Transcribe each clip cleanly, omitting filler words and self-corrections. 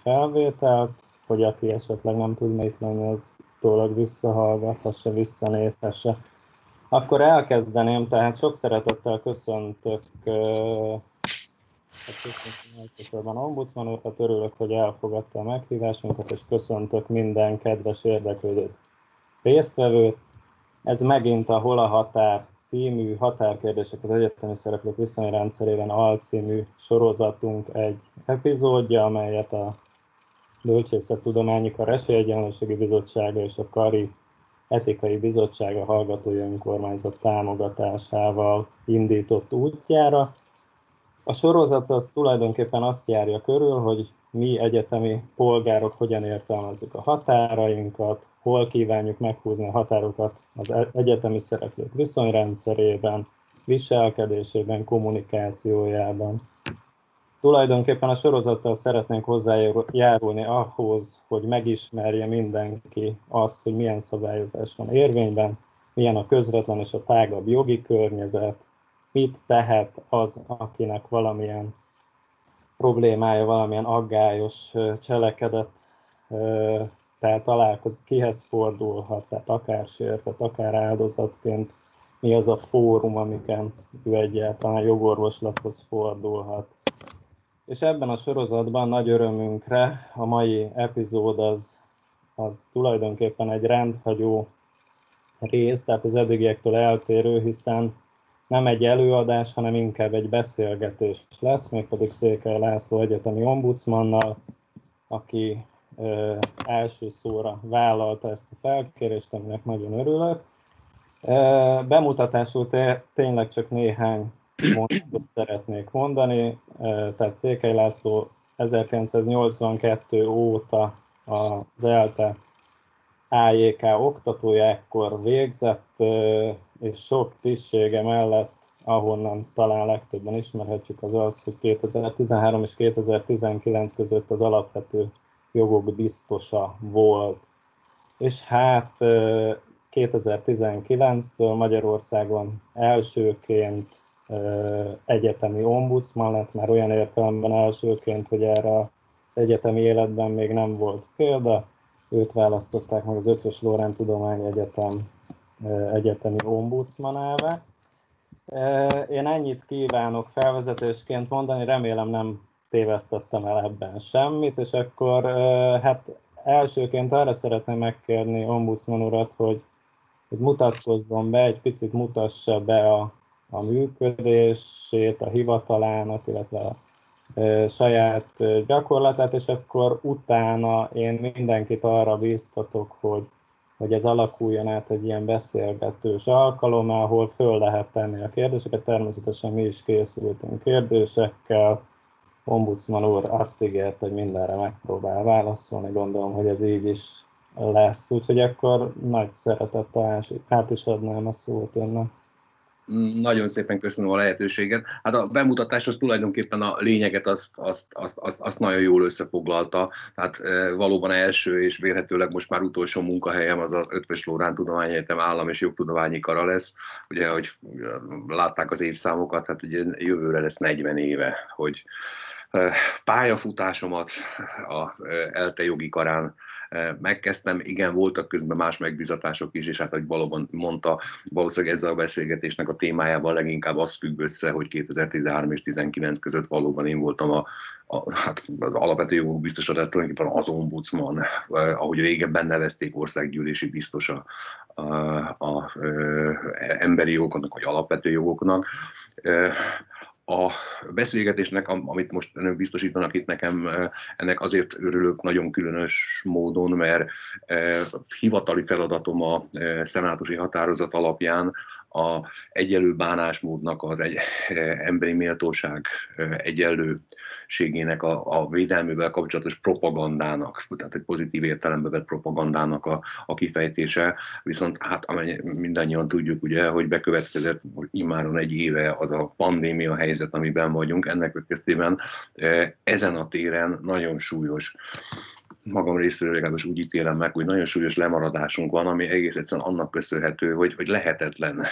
felvételt, hogy aki esetleg nem tudna itt lenni, az utólag visszahallgathassa, visszanézhesse. Akkor elkezdeném, tehát sok szeretettel köszöntök elsősorban ombudsman úrat, örülök, hogy elfogadta a meghívásunkat, és köszöntök minden kedves érdeklődőt, résztvevőt. Ez megint a Hol a határ című Határkérdések az egyetemi szereplők viszonyrendszerében alcímű sorozatunk egy epizódja, amelyet a Bölcsészettudományi Kar Esélyegyenlőségi Bizottsága és a Kari Etikai Bizottsága Hallgatói Önkormányzat támogatásával indított útjára. A sorozat az tulajdonképpen azt járja körül, hogy mi egyetemi polgárok hogyan értelmezzük a határainkat, hol kívánjuk meghúzni a határokat az egyetemi szereplők viszonyrendszerében, viselkedésében, kommunikációjában. Tulajdonképpen a sorozattal szeretnénk hozzájárulni ahhoz, hogy megismerje mindenki azt, hogy milyen szabályozás van érvényben, milyen a közvetlen és a tágabb jogi környezet, mit tehet az, akinek valamilyen problémája, valamilyen aggályos cselekedet, tehát találkozik, kihez fordulhat, tehát akár sértett, akár áldozatként, mi az a fórum, amiken ő egyáltalán jogorvoslathoz fordulhat. És ebben a sorozatban nagy örömünkre a mai epizód az tulajdonképpen egy rendhagyó rész, tehát az eddigiektől eltérő, hiszen nem egy előadás, hanem inkább egy beszélgetés lesz, mégpedig Székely László egyetemi ombudsmannal, aki első szóra vállalta ezt a felkérést, aminek nagyon örülök. Bemutatásul tényleg csak néhány mondatot szeretnék mondani. Tehát Székely László 1982 óta az ELTE AJK oktatója, ekkor végzett, és sok tisztsége mellett, ahonnan talán legtöbben ismerhetjük, az az, hogy 2013 és 2019 között az alapvető jogok biztosa volt. És hát 2019-től Magyarországon elsőként egyetemi ombudsman lett, már olyan értelemben elsőként, hogy erre az egyetemi életben még nem volt példa. Őt választották meg az Eötvös Loránd Tudományegyetem egyetemi ombudsmanává. Én ennyit kívánok felvezetésként mondani, remélem nem tévesztettem el ebben semmit, és akkor hát elsőként arra szeretném megkérni ombudsman urat, hogy mutatkozzon be, egy picit mutassa be a működését, a hivatalának, illetve a saját gyakorlatát, és akkor utána én mindenkit arra bíztatok, hogy ez alakuljon át egy ilyen beszélgetős alkalom, ahol föl lehet tenni a kérdéseket. Természetesen mi is készültünk kérdésekkel. Ombudsman úr azt ígért, hogy mindenre megpróbál válaszolni, gondolom, hogy ez így is lesz. Úgyhogy akkor nagy szeretettel át is adnám a szót önnek. Nagyon szépen köszönöm a lehetőséget. Hát a bemutatáshoz tulajdonképpen a lényeget azt nagyon jól összefoglalta. Tehát valóban első és vélhetőleg most már utolsó munkahelyem az az Eötvös Loránd Tudományegyetem Állam- és Jogtudományi Kara lesz. Ugye, hogy látták az évszámokat, hát ugye jövőre lesz 40 éve, hogy pályafutásomat a ELTE jogi karán megkezdtem. Igen, voltak közben más megbízatások is, és hát, ahogy valóban mondta, valószínűleg ezzel a beszélgetésnek a témájával leginkább az függ össze, hogy 2013 és 2019 között valóban én voltam hát az alapvető jogok biztosa, tehát tulajdonképpen az ombudsman, ahogy régebben nevezték, országgyűlési biztosa a emberi jogoknak, vagy alapvető jogoknak. A beszélgetésnek, amit most önök biztosítanak itt nekem, ennek azért örülök nagyon különös módon, mert hivatali feladatom a szenátusi határozat alapján a egyenlő bánásmódnak, az emberi méltóság egyenlőségének a védelmével kapcsolatos propagandának, tehát egy pozitív értelembe vett propagandának a kifejtése, viszont hát mindannyian tudjuk ugye, hogy bekövetkezett immáron egy éve az a pandémia helyzet, amiben vagyunk, ennek következtében ezen a téren nagyon súlyos, magam részéről legalábbis úgy ítélem meg, hogy nagyon súlyos lemaradásunk van, ami egész egyszerűen annak köszönhető, hogy lehetetlennek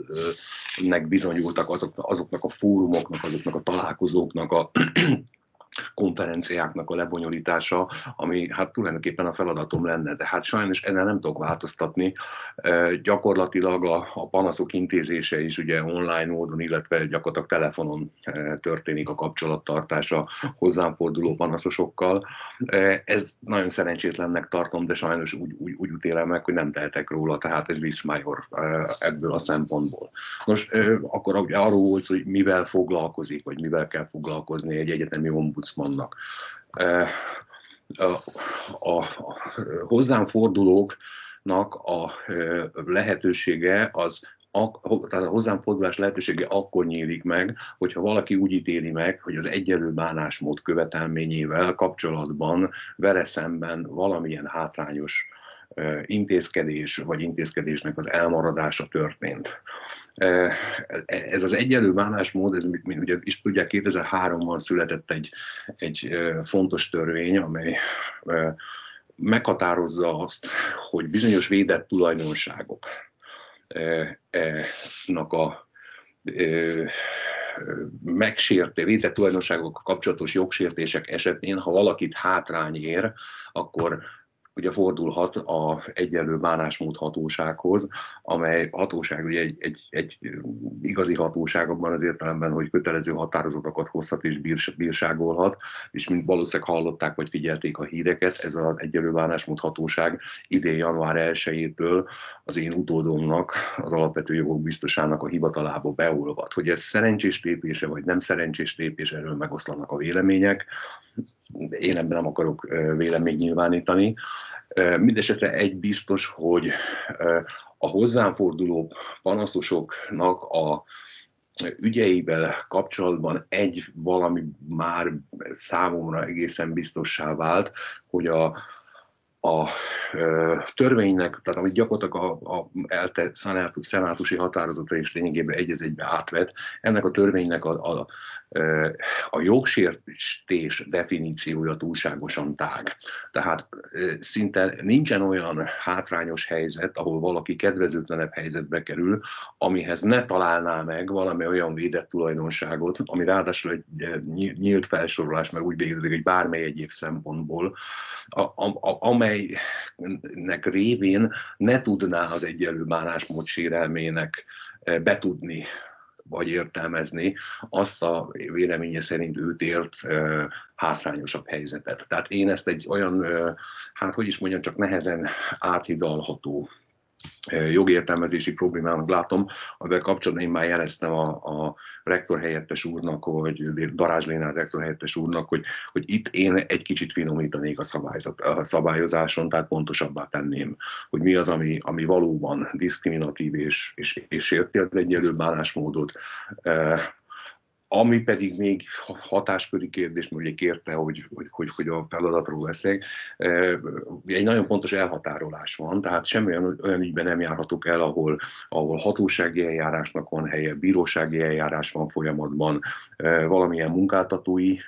bizonyultak azoknak a fórumoknak, azoknak a találkozóknak konferenciáknak a lebonyolítása, ami hát tulajdonképpen a feladatom lenne, de hát sajnos ezen nem tudok változtatni. Gyakorlatilag a panaszok intézése is ugye online módon, illetve gyakorlatilag telefonon történik a kapcsolattartása hozzám forduló panaszosokkal. Ez nagyon szerencsétlennek tartom, de sajnos úgy ítélem meg, hogy nem tehetek róla, tehát ez viszmajor ebből a szempontból. Nos, akkor ugye arról volt, hogy mivel foglalkozik, vagy mivel kell foglalkozni egy egyetemi ombudsmannak. A hozzám fordulóknak a lehetősége tehát a hozzám fordulás lehetősége akkor nyílik meg, hogyha valaki úgy ítéli meg, hogy az egyenlő bánásmód követelményével kapcsolatban vele szemben valamilyen hátrányos intézkedés vagy intézkedésnek az elmaradása történt. Ez az egyenlő bánásmód, ez ugye is tudják, 2003-ban született egy fontos törvény, amely meghatározza azt, hogy bizonyos védett tulajdonságoknak a védett tulajdonságokkal kapcsolatos jogsértések esetén, ha valakit hátrány ér, akkor ugye fordulhat az egyenlő bánásmód hatósághoz, amely hatóság ugye egy igazi hatóság abban az értelemben, hogy kötelező határozatokat hozhat és bírságolhat, és mint valószínűleg hallották vagy figyelték a híreket, ez az egyenlő bánásmód hatóság idén január 1-től az én utódomnak, az alapvető jogok biztosának a hivatalába beolvad. Hogy ez szerencsés lépése vagy nem szerencsés lépés, erről megoszlanak a vélemények. Én ebben nem akarok véleményt nyilvánítani. Mindenesetre egy biztos, hogy a hozzám forduló panaszosoknak a ügyeivel kapcsolatban valami már számomra egészen biztossá vált, hogy a törvénynek, tehát amit gyakorlatilag a szenátusi határozatra is lényegében egy az egybe átvett, ennek a törvénynek a jogsértés definíciója túlságosan tág. Tehát szinte nincsen olyan hátrányos helyzet, ahol valaki kedvezőtlenebb helyzetbe kerül, amihez ne találná meg valami olyan védett tulajdonságot, ami ráadásul egy nyílt felsorolás, meg úgy végzik, hogy bármely egyéb szempontból, amelynek révén ne tudná az egyenlő bánásmód sérelmének betudni vagy értelmezni azt a véleménye szerint őt ért hátrányosabb helyzetet. Tehát én ezt egy olyan, hát hogy is mondjam, csak nehezen áthidalható jogértelmezési problémának látom, amivel kapcsolatban én már jeleztem a rektor helyettes úrnak, vagy Darázs Lénár rektor helyettes úrnak, hogy itt én egy kicsit finomítanék a szabályozáson, tehát pontosabbá tenném, hogy mi az, ami valóban diszkriminatív és sérti az egyenlő bánásmódot. Ami pedig még hatásköri kérdés, mert ugye kérte, hogy a feladatról beszéljek, egy nagyon pontos elhatárolás van, tehát semmi olyan ügyben nem járhatok el, ahol hatósági eljárásnak van helye, bírósági eljárás van folyamatban, valamilyen munkáltatói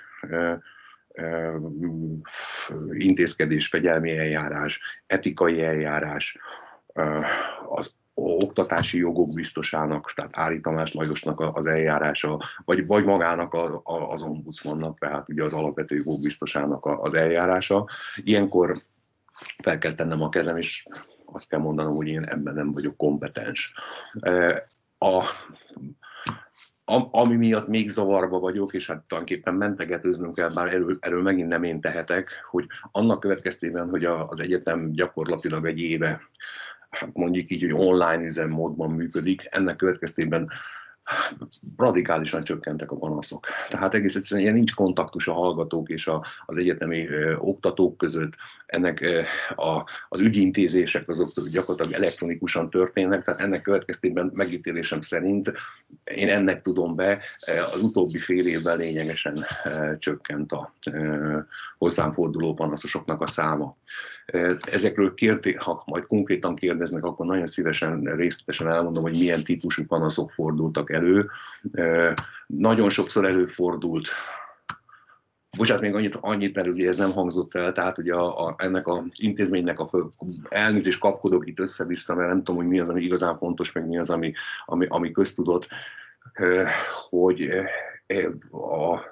intézkedés, fegyelmi eljárás, etikai eljárás, az oktatási jogok biztosának, tehát Ári Tamás Lajosnak az eljárása, vagy magának az ombudsmannak, tehát ugye az alapvető jogok biztosának az eljárása. Ilyenkor fel kell tennem a kezem, és azt kell mondanom, hogy én ebben nem vagyok kompetens. Ami miatt még zavarba vagyok, és hát tulajdonképpen mentegetőznünk kell, bár erről megint nem én tehetek, hogy annak következtében, hogy az egyetem gyakorlatilag egy éve, mondjuk így, hogy online üzemmódban működik, ennek következtében radikálisan csökkentek a panaszok. Tehát egész egyszerűen ilyen nincs kontaktus a hallgatók és az egyetemi oktatók között. Ennek az ügyintézések azok gyakorlatilag elektronikusan történnek, tehát ennek következtében megítélésem szerint én ennek tudom be, az utóbbi fél évben lényegesen csökkent a hozzám forduló panaszosoknak a száma. Ezekről ha majd konkrétan kérdeznek, akkor nagyon szívesen, részletesen elmondom, hogy milyen típusú panaszok fordultak elő. Nagyon sokszor előfordult, bocsánat, még annyit, mert ugye ez nem hangzott el, tehát ugye ennek az intézménynek elnézést kapkodok itt össze-vissza, mert nem tudom, hogy mi az, ami igazán fontos, meg mi az, ami köztudott, hogy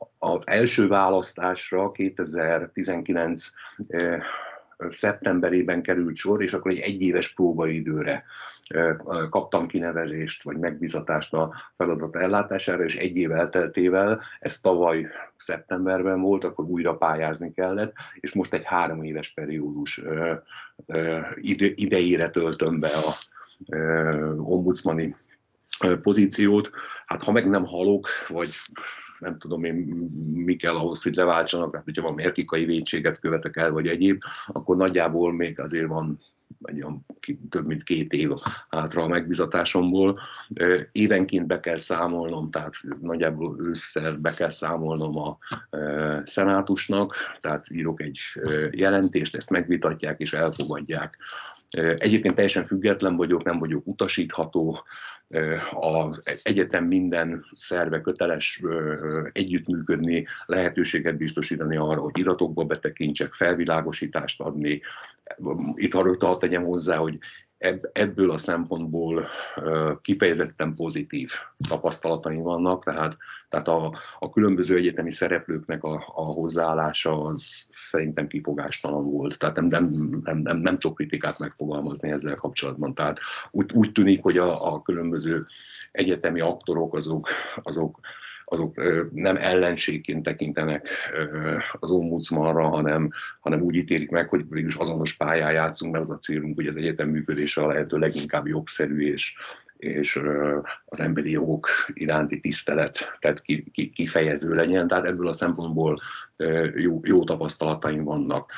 az első választásra 2019 szeptemberében került sor, és akkor egy egyéves próbaidőre kaptam kinevezést, vagy megbízatást a feladat ellátására, és egy év elteltével, ez tavaly szeptemberben volt, akkor újra pályázni kellett, és most egy 3 éves periódus idejére töltöm be a ombudsmani pozíciót. Hát ha meg nem halok, vagy nem tudom én, mi kell ahhoz, hogy leváltsanak, tehát hogyha valami etikai vétséget követek el, vagy egyéb, akkor nagyjából még azért van több mint 2 év hátra a megbizatásomból. Évenként be kell számolnom, tehát nagyjából ősszel be kell számolnom a szenátusnak, tehát írok egy jelentést, ezt megvitatják és elfogadják. Egyébként teljesen független vagyok, nem vagyok utasítható, az egyetem minden szerve köteles együttműködni, lehetőséget biztosítani arra, hogy iratokba betekintsek, felvilágosítást adni. Itt hadd tegyem hozzá, hogy ebből a szempontból kifejezetten pozitív tapasztalataim vannak, tehát a különböző egyetemi szereplőknek a hozzáállása az szerintem kifogástalan volt. Tehát nem tudok kritikát megfogalmazni ezzel kapcsolatban. Tehát úgy tűnik, hogy a különböző egyetemi aktorok azok nem ellenségként tekintenek az ombudsmanra, hanem úgy ítélik meg, hogy végülis azonos pályán játszunk, mert az a célunk, hogy az egyetem működése a lehető leginkább jogszerű és az emberi jogok iránti tisztelet, tehát kifejező legyen. Tehát ebből a szempontból jó tapasztalataim vannak.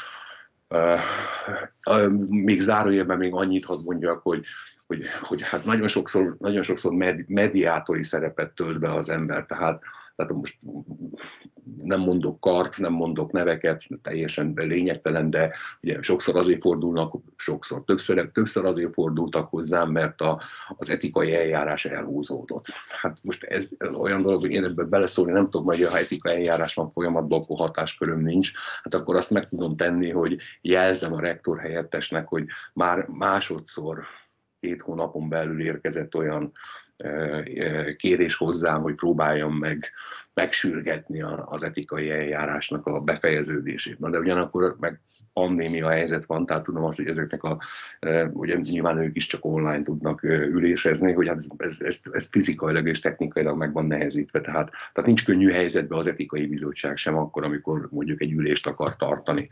Még zárójelben még annyit hadd mondjak, hogy hát nagyon sokszor mediátori szerepet tölt be az ember, tehát most nem mondok kart, nem mondok neveket, teljesen lényegtelen, de ugye sokszor azért fordulnak, többször azért fordultak hozzám, mert az etikai eljárás elhúzódott. Hát most ez olyan dolog, hogy én ebben beleszólni nem tudok, majd ha etikai eljárás van folyamatban, akkor hatásköröm nincs, hát akkor azt meg tudom tenni, hogy jelzem a rektor helyettesnek, hogy már másodszor 2 hónapon belül érkezett olyan kérés hozzám, hogy próbáljam megsürgetni az etikai eljárásnak a befejeződését. De ugyanakkor meg pandémia helyzet van, tehát tudom azt, hogy ezeknek ugye nyilván ők is csak online tudnak ülésezni, hogy hát ez fizikailag és technikailag meg van nehezítve, tehát nincs könnyű helyzetben az etikai bizottság sem akkor, amikor mondjuk egy ülést akar tartani.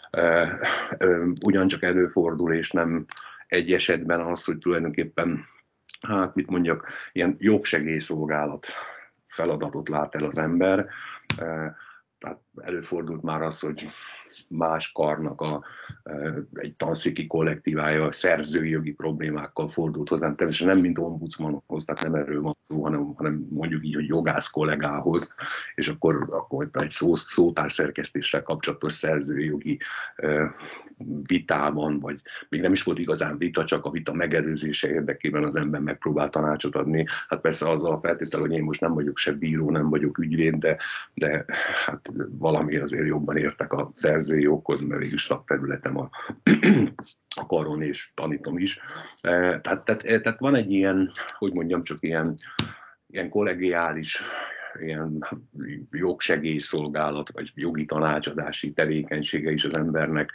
Ugyancsak előfordul, és nem egy esetben az, hogy tulajdonképpen, hát mit mondjak, ilyen jogsegélyszolgálat feladatot lát el az ember. Tehát előfordult már az, hogy más karnak egy tanszéki kollektívája szerzői jogi problémákkal fordult hozzám, természetesen nem mint ombudsmanhoz, tehát nem erről van szó, hanem mondjuk így, hogy jogász kollégához, és akkor egy szótárszerkesztéssel kapcsolatos szerzői jogi vitában, vagy még nem is volt igazán vita, csak a vita megelőzése érdekében az ember megpróbál tanácsot adni. Hát persze az a feltétel, hogy én most nem vagyok se bíró, nem vagyok ügyvéd, de hát valami azért jobban értek a szerzői joghoz, mert végül szakterületem a karon, és tanítom is. Tehát van egy ilyen, hogy mondjam, csak ilyen kollegiális, ilyen jogsegélyszolgálat, vagy jogi tanácsadási tevékenysége is az embernek.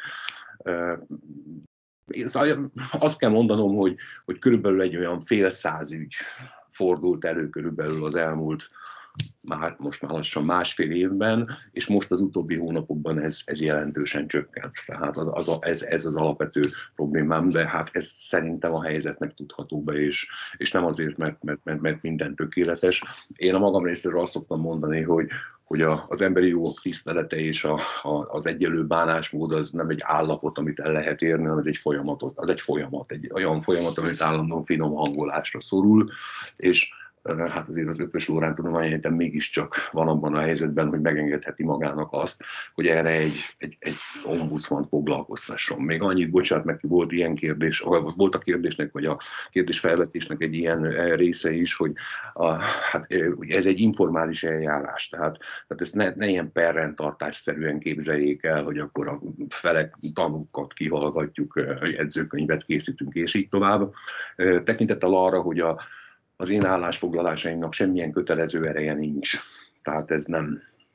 Azt kell mondanom, hogy körülbelül egy olyan fél száz ügy fordult elő körülbelül az elmúlt most már lassan 1,5 évben, és most az utóbbi hónapokban ez jelentősen csökkent. Tehát ez az alapvető problémám, de hát ez szerintem a helyzetnek tudható be, és nem azért, mert minden tökéletes. Én a magam részéről azt szoktam mondani, hogy az emberi jogok tisztelete és az egyenlő bánásmód az nem egy állapot, amit el lehet érni, hanem egy folyamat, egy olyan folyamat, amit állandóan finom hangolásra szorul, és hát azért az Eötvös Loránd Tudományegyetem mégiscsak van abban a helyzetben, hogy megengedheti magának azt, hogy erre egy ombudsman foglalkoztasson. Még annyit, bocsánat, meg volt ilyen kérdés, volt a kérdésnek, vagy a kérdésfelvetésnek egy ilyen része is, hogy hát ez egy informális eljárás, tehát ezt ne ilyen perrendtartásszerűen képzeljék el, hogy akkor a felek tanúkat kihallgatjuk, edzőkönyvet készítünk, és így tovább. Tekintettel arra, hogy az én állásfoglalásaimnak semmilyen kötelező ereje nincs. Tehát ez nem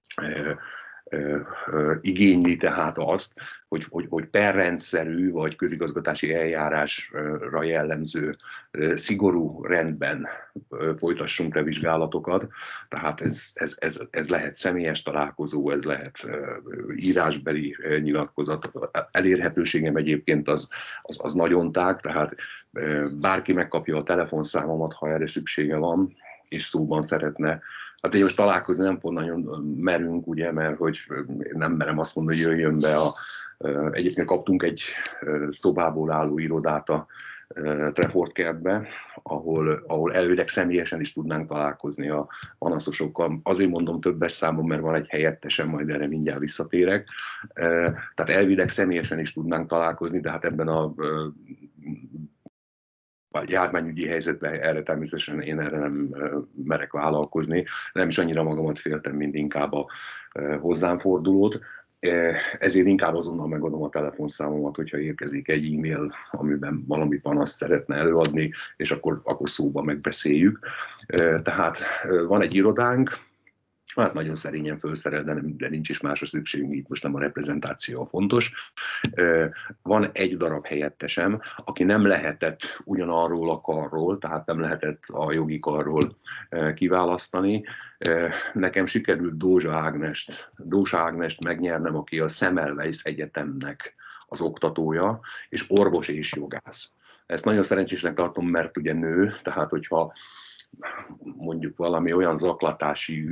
igényli tehát azt, hogy perrendszerű vagy közigazgatási eljárásra jellemző szigorú rendben folytassunk le vizsgálatokat. Tehát ez lehet személyes találkozó, ez lehet írásbeli nyilatkozat. Elérhetőségem egyébként az nagyon tág, tehát bárki megkapja a telefonszámomat, ha erre szüksége van, és szóban szeretne. Hát én most találkozni nem pont nagyon merünk, ugye, mert hogy nem merem azt mondani, hogy jöjjön be egyébként kaptunk egy szobából álló irodát a Trefort kertbe, ahol elvileg személyesen is tudnánk találkozni a panaszosokkal. Azért mondom többes számon, mert van egy helyettesem, majd erre mindjárt visszatérek. Tehát elvileg személyesen is tudnánk találkozni, de hát ebben a járványügyi helyzetben erre természetesen én erre nem merek vállalkozni. Nem is annyira magamat féltem, mint inkább a hozzám fordulót. Ezért inkább azonnal megadom a telefonszámomat, hogyha érkezik egy e-mail, amiben valami panaszt szeretne előadni, és akkor szóba megbeszéljük. Tehát van egy irodánk, hát nagyon szerényen felszerel, de nincs is másra szükségünk, itt most nem a reprezentáció a fontos. Van egy darab helyettesem, aki nem lehetett ugyanarról a karról, tehát nem lehetett a jogi karról kiválasztani. Nekem sikerült Dózsa Ágnest megnyernem, aki a Semmelweis Egyetemnek az oktatója, és orvos és jogász. Ezt nagyon szerencsésnek tartom, mert ugye nő, tehát hogyha mondjuk valami olyan zaklatási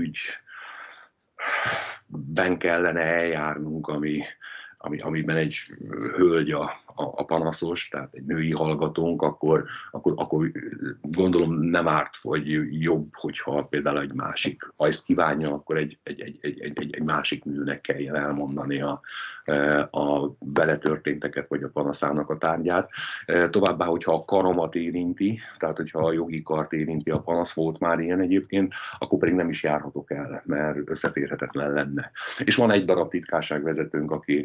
ügyben kellene eljárnunk, amiben egy hölgy a panaszos, tehát egy női hallgatónk, akkor gondolom nem árt, vagy jobb, hogyha például egy másik, ha ezt kívánja, akkor egy másik nőnek kelljen elmondani a beletörténteket, vagy a panaszának a tárgyát. Továbbá, hogyha a karomat érinti, tehát hogyha a jogi kart érinti a panasz, volt már ilyen egyébként, akkor pedig nem is járhatok el, mert összeférhetetlen lenne. És van egy darab titkárságvezetőnk, aki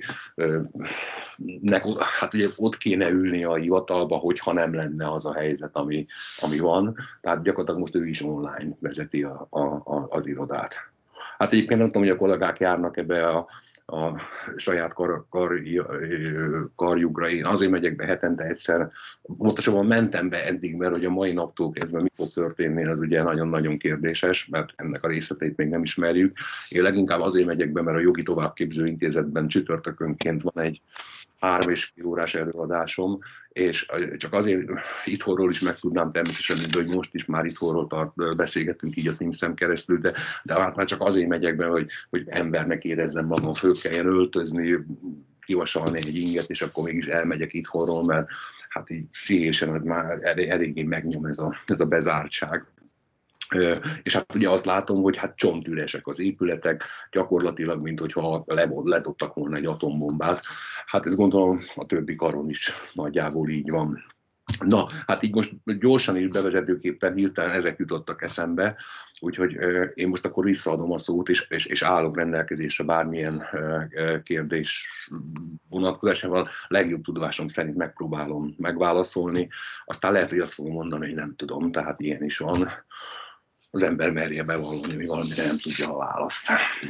hát ugye ott kéne ülni a hivatalba, hogyha nem lenne az a helyzet, ami van. Tehát gyakorlatilag most ő is online vezeti az irodát. Hát egyébként nem tudom, hogy a kollégák járnak ebbe a saját karjukra. Én azért megyek be hetente egyszer. Pontosabban mentem be eddig, mert hogy a mai naptól kezdve mi fog történni, az ugye nagyon-nagyon kérdéses, mert ennek a részleteit még nem ismerjük. Én leginkább azért megyek be, mert a Jogi Továbbképző Intézetben csütörtökönként van egy 3,5 órás előadásom, és csak azért itthonról is meg tudnám természetesen, hogy most is már itthonról beszélgetünk így a Teams-en keresztül, de hát már csak azért megyek be, hogy embernek érezzem magam, föl kelljen öltözni, kivasalni egy inget, és akkor mégis elmegyek itthonról, mert hát így szívésen már eléggé megnyom ez a bezártság. És hát ugye azt látom, hogy hát csontüresek az épületek, gyakorlatilag, mint hogyha ledobtak volna egy atombombát. Hát ezt gondolom a többi karon is nagyjából így van. Na, hát így most gyorsan is bevezetőképpen hirtelen ezek jutottak eszembe, úgyhogy én most akkor visszaadom a szót, és állok rendelkezésre bármilyen kérdés vonatkozásával. Legjobb tudásom szerint megpróbálom megválaszolni, aztán lehet, hogy azt fogom mondani, hogy nem tudom, tehát ilyen is van. Az ember merje bevallani, hogy valamire nem tudja a választ.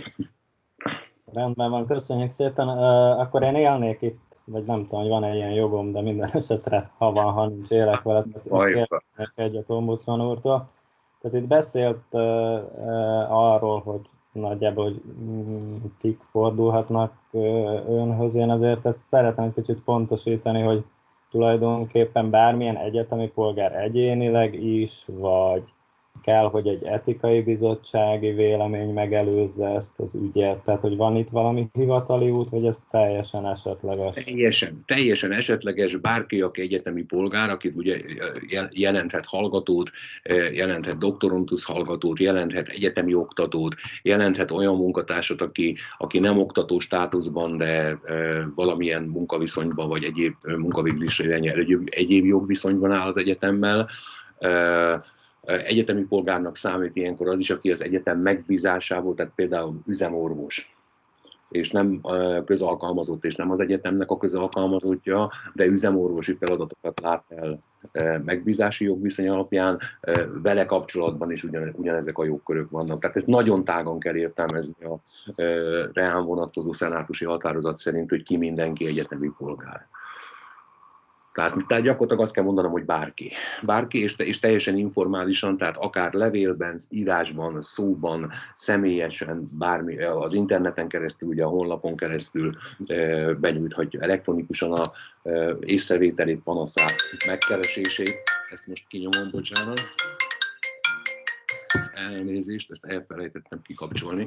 Rendben van, köszönjük szépen. Akkor én élnék itt, vagy nem tudom, hogy van-e ilyen jogom, de minden esetre, ha van, ha nincs, élek vele. Kérdeznek egyet ombudsman úrtól. Tehát itt beszélt arról, hogy nagyjából hogy kik fordulhatnak önhöz. Én azért ezt szeretném egy kicsit pontosítani, hogy tulajdonképpen bármilyen egyetemi polgár egyénileg is, vagy kell, hogy egy etikai bizottsági vélemény megelőzze ezt az ügyet. Tehát, hogy van itt valami hivatali út, vagy ez teljesen esetleges? Teljesen esetleges. Bárki, aki egyetemi polgár, aki ugye jelenthet hallgatót, jelenthet doktorantusz hallgatót, jelenthet egyetemi oktatót, jelenthet olyan munkatársat, aki nem oktató státuszban, de valamilyen munkaviszonyban, vagy egyéb munkavégzésre egyéb jogviszonyban áll az egyetemmel. Egyetemi polgárnak számít ilyenkor az is, aki az egyetem megbízásából, tehát például üzemorvos, és nem közalkalmazott, és nem az egyetemnek a közalkalmazottja, de üzemorvosi feladatokat lát el megbízási jogviszony alapján, vele kapcsolatban is ugyanezek a jogkörök vannak. Tehát ezt nagyon tágan kell értelmezni a reán vonatkozó szenátusi határozat szerint, hogy ki mindenki egyetemi polgár. Tehát gyakorlatilag azt kell mondanom, hogy bárki. Bárki, és teljesen informálisan, tehát akár levélben, írásban, szóban, személyesen, bármi, az interneten keresztül, ugye a honlapon keresztül benyújthatja elektronikusan a észrevételét, panaszát, megkeresését. Ezt most kinyomom, bocsánat. Elnézést, ezt elfelejtettem kikapcsolni.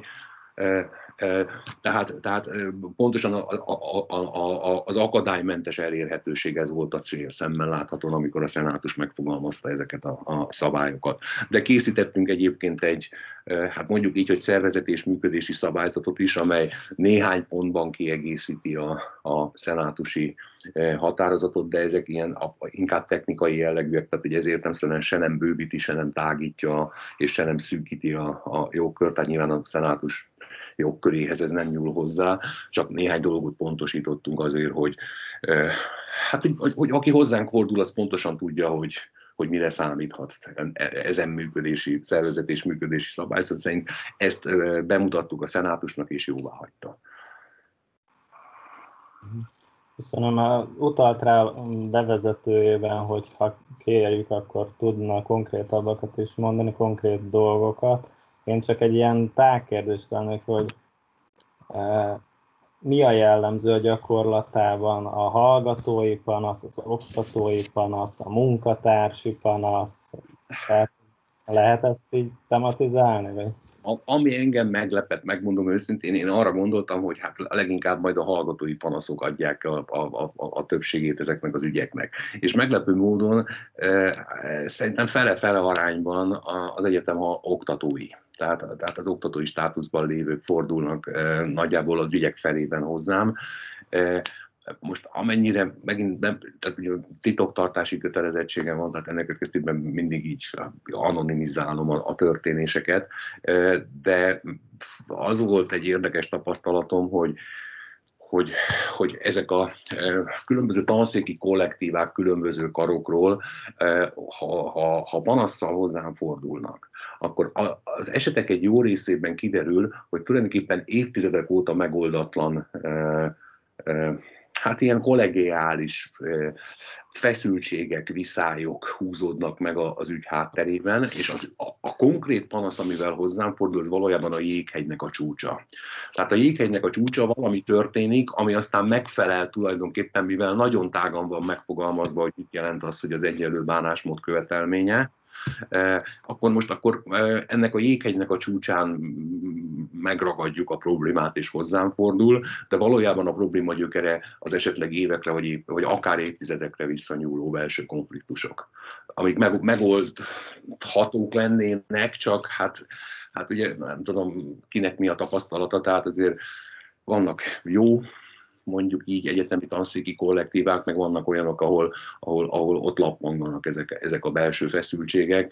Tehát pontosan az akadálymentes elérhetőség, ez volt a cél, szemmel láthatóan, amikor a szenátus megfogalmazta ezeket a szabályokat. De készítettünk egyébként egy, hát mondjuk így, hogy szervezeti és működési szabályzatot is, amely néhány pontban kiegészíti a szenátusi határozatot, de ezek ilyen inkább technikai jellegűek, tehát ugye ez értelemszerűen se nem bővíti, se nem tágítja, és se nem szűkíti a jogkört, tehát nyilván a szenátus jogköréhez ez nem nyúl hozzá, csak néhány dolgot pontosítottunk azért, hogy aki hozzánk fordul, az pontosan tudja, hogy mire számíthat ezen működési, szervezet és működési szabályzat szerint. Ezt bemutattuk a szenátusnak, és jóvá hagyta. Köszönöm. Utalt rá bevezetőjében, hogy ha kérjük, akkor tudna konkrétabbakat is mondani, konkrét dolgokat. Én csak egy ilyen tágkérdést tennék, hogy mi a jellemző a gyakorlatában a hallgatói panasz, az oktatói panasz, a munkatársi panasz? Tehát lehet ezt így tematizálni? Vagy? Ami engem meglepett, megmondom őszintén, én arra gondoltam, hogy hát leginkább majd a hallgatói panaszok adják a többségét ezeknek az ügyeknek. És meglepő módon szerintem fele-fele arányban az egyetem oktatói. Tehát az oktatói státuszban lévők fordulnak nagyjából az ügyek felében hozzám. Most amennyire megint nem, tehát ugye titoktartási kötelezettségem van, tehát ennek köztében mindig így anonimizálom a történéseket, de az volt egy érdekes tapasztalatom, hogy ezek a különböző tanszéki kollektívák különböző karokról, ha panasszal hozzám fordulnak, akkor az esetek egy jó részében kiderül, hogy tulajdonképpen évtizedek óta megoldatlan, hát ilyen kollegiális feszültségek, viszályok húzódnak meg az ügy hátterében, és a konkrét panasz, amivel hozzám fordul, az valójában a jéghegynek a csúcsa. Tehát a jéghegynek a csúcsa, valami történik, ami aztán megfelel tulajdonképpen, mivel nagyon tágan van megfogalmazva, hogy mit jelent az, hogy az egyenlő bánásmód követelménye, akkor ennek a jéghegynek a csúcsán megragadjuk a problémát és hozzám fordul, de valójában a probléma gyökere az esetleg évekre vagy akár évtizedekre visszanyúló belső konfliktusok, amik megoldhatók lennének, csak hát ugye nem tudom kinek mi a tapasztalata, tehát azért vannak jó, mondjuk így egyetemi tanszéki kollektívák, meg vannak olyanok, ahol ott lappanganak ezek a belső feszültségek.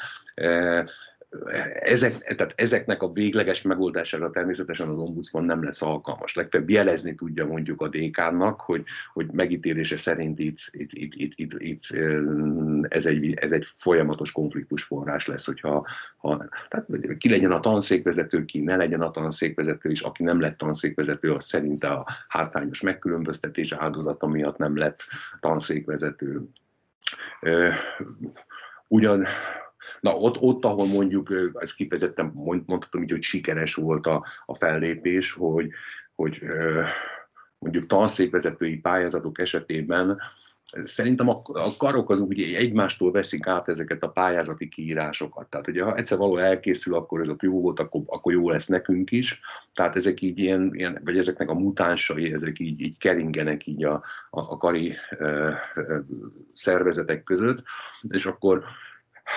Tehát ezeknek a végleges megoldására természetesen az ombudsman nem lesz alkalmas. Legfeljebb jelezni tudja mondjuk a dékánnak, hogy megítélése szerint itt ez egy folyamatos konfliktusforrás lesz, tehát ki legyen a tanszékvezető, ki ne legyen a tanszékvezető, és aki nem lett tanszékvezető, az szerinte a hátrányos megkülönböztetés áldozata miatt nem lett tanszékvezető. Ott, ahol mondjuk, ezt kifejezetten mondhatom így, hogy sikeres volt a fellépés, hogy mondjuk tanszékvezetői pályázatok esetében szerintem a karok azok ugye egymástól veszik át ezeket a pályázati kiírásokat. Tehát, hogyha ha egyszer való elkészül, akkor ez a jó volt, akkor jó lesz nekünk is. Tehát ezek így ilyen vagy ezeknek a mutánsai, ezek így keringenek így a kari szervezetek között, és akkor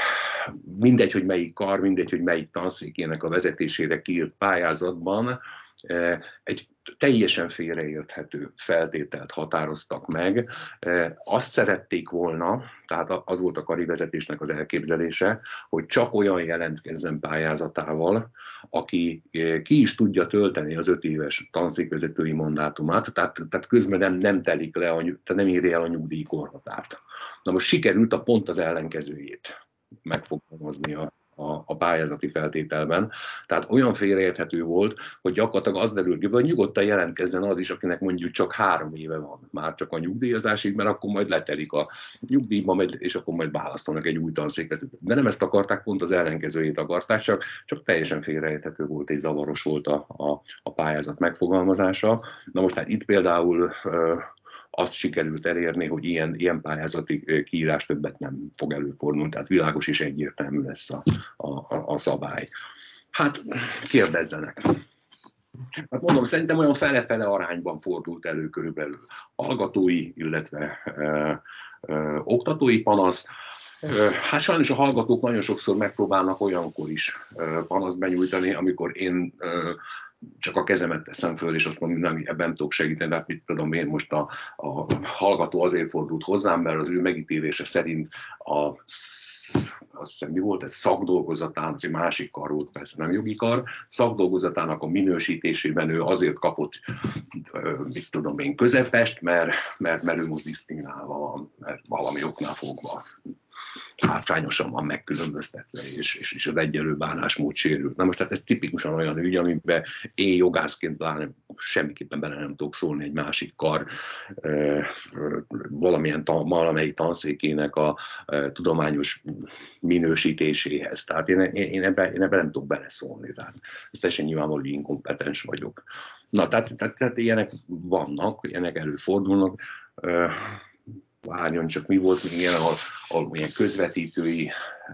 mindegy, hogy melyik kar, mindegy, hogy melyik tanszékének a vezetésére kiírt pályázatban, egy teljesen félreérthető feltételt határoztak meg. Azt szerették volna, tehát az volt a kari vezetésnek az elképzelése, hogy csak olyan jelentkezzen pályázatával, aki ki is tudja tölteni az 5 éves tanszékvezetői mandátumát, tehát közben nem telik le, tehát nem írja el a nyugdíjkorhatárt. Na most sikerült a pont az ellenkezőjét megfogalmazni a pályázati feltételben. Tehát olyan félreérthető volt, hogy gyakorlatilag az derült ki, hogy nyugodtan jelentkezzen az is, akinek mondjuk csak 3 éve van már csak a nyugdíjazásig, mert akkor majd letelik a nyugdíjba, és akkor majd választanak egy új tanszékvezetőt. De nem ezt akarták, pont az ellenkezőjét akarták, csak teljesen félreérthető volt és zavaros volt a pályázat megfogalmazása. Na most hát itt például azt sikerült elérni, hogy ilyen pályázati kiírás többet nem fog előfordulni, tehát világos és egyértelmű lesz a szabály. Hát kérdezzenek. Hát mondom, szerintem olyan fele-fele arányban fordult elő körülbelül hallgatói, illetve oktatói panasz. Hát sajnos a hallgatók nagyon sokszor megpróbálnak olyankor is panaszt benyújtani, amikor én csak a kezemet teszem föl, és azt mondom, nem, ebben tudok segíteni, hát mit tudom én, most a hallgató azért fordult hozzám, mert az ő megítélése szerint azt hiszem, mi volt ez, szakdolgozatának, egy másik kar volt, persze nem jogi kar, szakdolgozatának a minősítésében ő azért kapott, mit tudom én, közepest, mert ő most diszkriminálva van, mert valami oknál fogva hátrányosan van megkülönböztetve, és az egyenlő bánásmód sérült. Na most hát ez tipikusan olyan ügy, amiben én jogászként semmiképpen bele nem tudok szólni egy másik kar valamelyik tanszékének a tudományos minősítéséhez. Tehát én ebben nem tudok beleszólni. Tehát ez teljesen nyilvánvaló, hogy inkompetens vagyok. Na, tehát ilyenek vannak, ilyenek előfordulnak. Várjon csak, mi volt még ilyen, ahol ilyen közvetítői,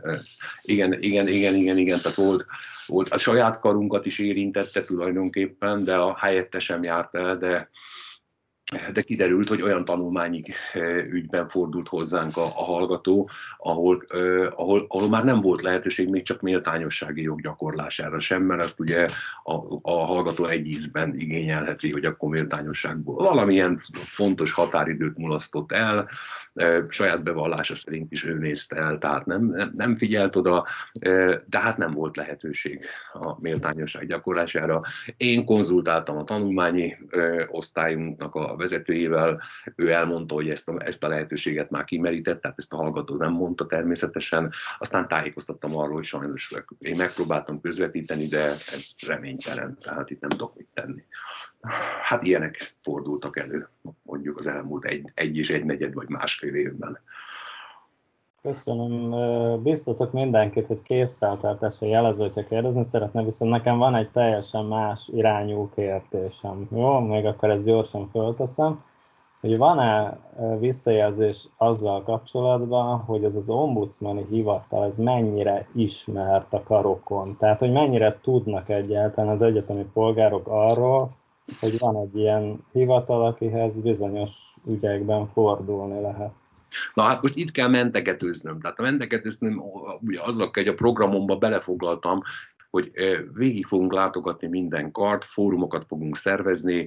igen, tehát volt, a saját karunkat is érintette tulajdonképpen, de a helyette sem járt el, de kiderült, hogy olyan tanulmányi ügyben fordult hozzánk a hallgató, ahol már nem volt lehetőség még csak méltányossági jog gyakorlására sem, mert azt ugye a hallgató egy ízben igényelheti, hogy akkor méltányosságból valamilyen fontos határidőt mulasztott el, saját bevallása szerint is ő nézte el, tehát nem figyelt oda, de hát nem volt lehetőség a méltányosság gyakorlására. Én konzultáltam a tanulmányi osztályunknak a vezetőjével, ő elmondta, hogy ezt a lehetőséget már kimerített, tehát ezt a hallgató nem mondta természetesen, aztán tájékoztattam arról, hogy sajnos én megpróbáltam közvetíteni, de ez reménytelen, tehát itt nem tudok mit tenni. Hát ilyenek fordultak elő, mondjuk az elmúlt egy és egy negyed vagy másfél évben. Köszönöm. Biztatok mindenkit, hogy kézfeltartásra jelező, hogyha kérdezni szeretne, viszont nekem van egy teljesen más irányú kérdésem. Jó, még akkor ezt gyorsan fölteszem. Hogy van-e visszajelzés azzal kapcsolatban, hogy ez az ombudsmani hivatal, ez mennyire ismert a karokon? Tehát, hogy mennyire tudnak egyáltalán az egyetemi polgárok arról, hogy van egy ilyen hivatal, akihez bizonyos ügyekben fordulni lehet? Na hát most itt kell mentegetőznöm. Tehát a mentegetőznöm ugye azzal kell, hogy a programomba belefoglaltam, hogy végig fogunk látogatni minden kart, fórumokat fogunk szervezni,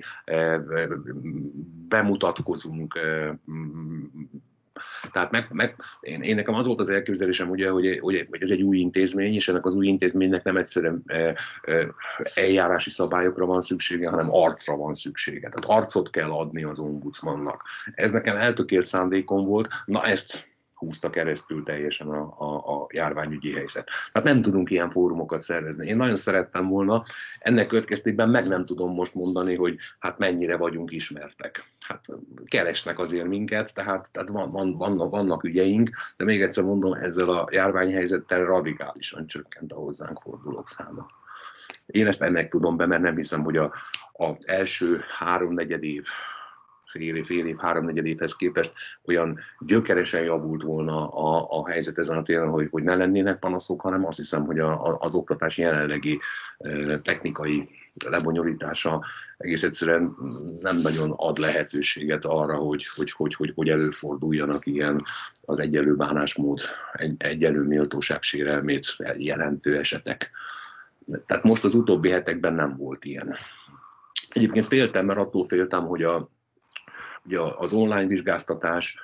bemutatkozunk. Tehát én nekem az volt az elképzelésem, ugye, hogy ez egy új intézmény, és ennek az új intézménynek nem egyszerűen eljárási szabályokra van szüksége, hanem arcra van szüksége. Tehát arcot kell adni az ombudsmannak. Ez nekem eltökélt szándékom volt, na ezt húzta keresztül teljesen a járványügyi helyzet. Tehát nem tudunk ilyen fórumokat szervezni. Én nagyon szerettem volna, ennek következtében meg nem tudom most mondani, hogy hát mennyire vagyunk ismertek. Hát keresnek azért minket, tehát vannak ügyeink, de még egyszer mondom, ezzel a járványhelyzettel radikálisan csökkent a hozzánk fordulók száma. Én ezt ennek tudom be, mert nem hiszem, hogy az első fél év, háromnegyed évhez képest olyan gyökeresen javult volna a helyzet ezen a téren, hogy ne lennének panaszok, hanem azt hiszem, hogy az oktatás jelenlegi technikai lebonyolítása egész egyszerűen nem nagyon ad lehetőséget arra, hogy előforduljanak ilyen az egyenlő bánásmód, egyenlő méltóság sérelmét jelentő esetek. Tehát most az utóbbi hetekben nem volt ilyen. Egyébként féltem, mert attól féltem, hogy ugye az online vizsgáztatás,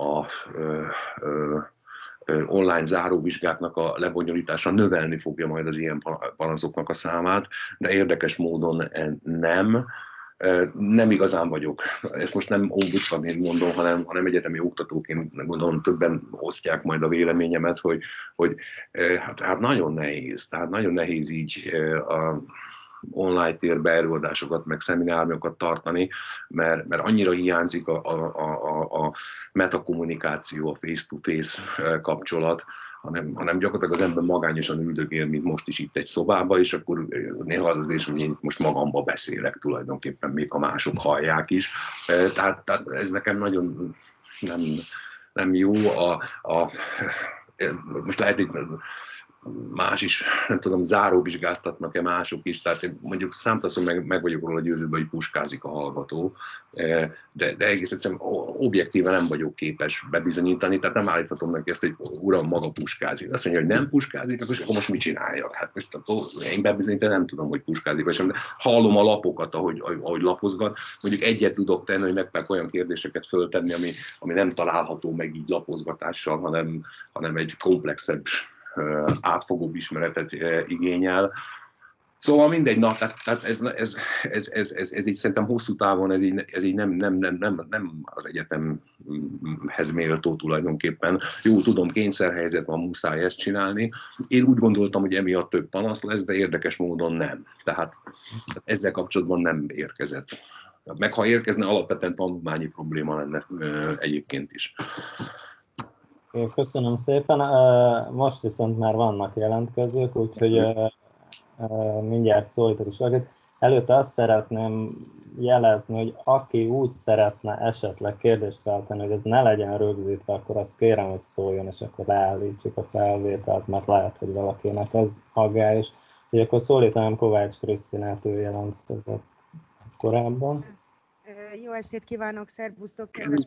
online záróvizsgáknak a lebonyolítása növelni fogja majd az ilyen panaszoknak a számát, de érdekes módon nem. Nem igazán vagyok. Ezt most nem ombudsmanként mondom, hanem egyetemi oktatóként gondolom, többen osztják majd a véleményemet, hogy hát nagyon nehéz. Tehát nagyon nehéz így a online térbe előadásokat, meg szemináriumokat tartani, mert annyira hiányzik a metakommunikáció, a face-to-face kapcsolat, hanem gyakorlatilag az ember magányosan üldögél, mint most is itt egy szobába, és akkor néha az érzés, hogy én most magamba beszélek tulajdonképpen, még a mások hallják is. Tehát ez nekem nagyon nem jó. Most lehet, hogy más is, nem tudom, záróvizsgáztatnak-e mások is, tehát mondjuk számtalanul meg vagyok róla győződve, hogy puskázik a hallgató, de egész egyszerűen objektíven nem vagyok képes bebizonyítani, tehát nem állíthatom neki ezt, hogy uram, maga puskázik. Azt mondja, hogy nem puskázik, akkor most mit csináljak? Hát most én bebizonyítani nem tudom, hogy puskázik, vagy sem, de hallom a lapokat, ahogy lapozgat. Mondjuk egyet tudok tenni, hogy megpróbálok olyan kérdéseket föltenni, ami nem található meg így lapozgatással, hanem egy komplexebb, átfogóbb ismeretet igényel. Szóval mindegy, tehát ez így szerintem hosszú távon ez így nem az egyetemhez méltó tulajdonképpen. Jó, tudom, kényszerhelyzet van, muszáj ezt csinálni. Én úgy gondoltam, hogy emiatt több panasz lesz, de érdekes módon nem. Tehát ezzel kapcsolatban nem érkezett. Meg ha érkezne, alapvetően tanulmányi probléma lenne egyébként is. Köszönöm szépen. Most viszont már vannak jelentkezők, úgyhogy mindjárt szólítok is valakit. Előtte azt szeretném jelezni, hogy aki úgy szeretne esetleg kérdést feltenni, hogy ez ne legyen rögzítve, akkor azt kérem, hogy szóljon, és akkor leállítjuk a felvételt, mert lehet, hogy valakinek ez aggályos. Úgyhogy akkor szólítanám Kovács Krisztinát, ő jelentkezett korábban. Jó estét kívánok, szervusztok, kedves!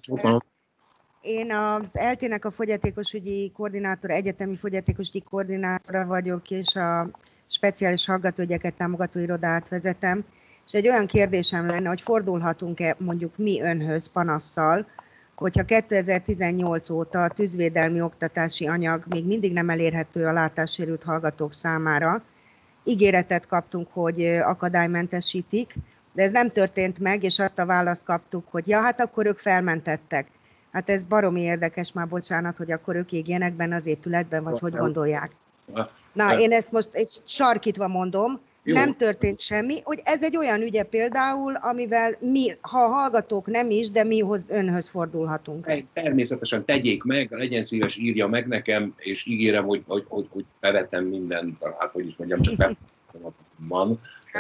Én az ELTE-nek a fogyatékosügyi koordinátora, egyetemi fogyatékosügyi koordinátora vagyok, és a speciális hallgatóügyeket támogató irodát vezetem. És egy olyan kérdésem lenne, hogy fordulhatunk-e mondjuk mi önhöz panasszal, hogyha 2018 óta a tűzvédelmi oktatási anyag még mindig nem elérhető a látássérült hallgatók számára. Ígéretet kaptunk, hogy akadálymentesítik, de ez nem történt meg, és azt a választ kaptuk, hogy ja, hát akkor ők felmentettek. Hát ez baromi érdekes, már bocsánat, hogy akkor ők égjenek benne az épületben, vagy hogy gondolják. Na, én ezt most sarkítva mondom, jó. Nem történt semmi, hogy ez egy olyan ügye például, amivel mi, ha hallgatók nem is, de mi önhöz fordulhatunk. Természetesen tegyék meg, legyen szíves, írja meg nekem, és ígérem, hogy bevetem mindent, hát hogy is mondjam, csak van.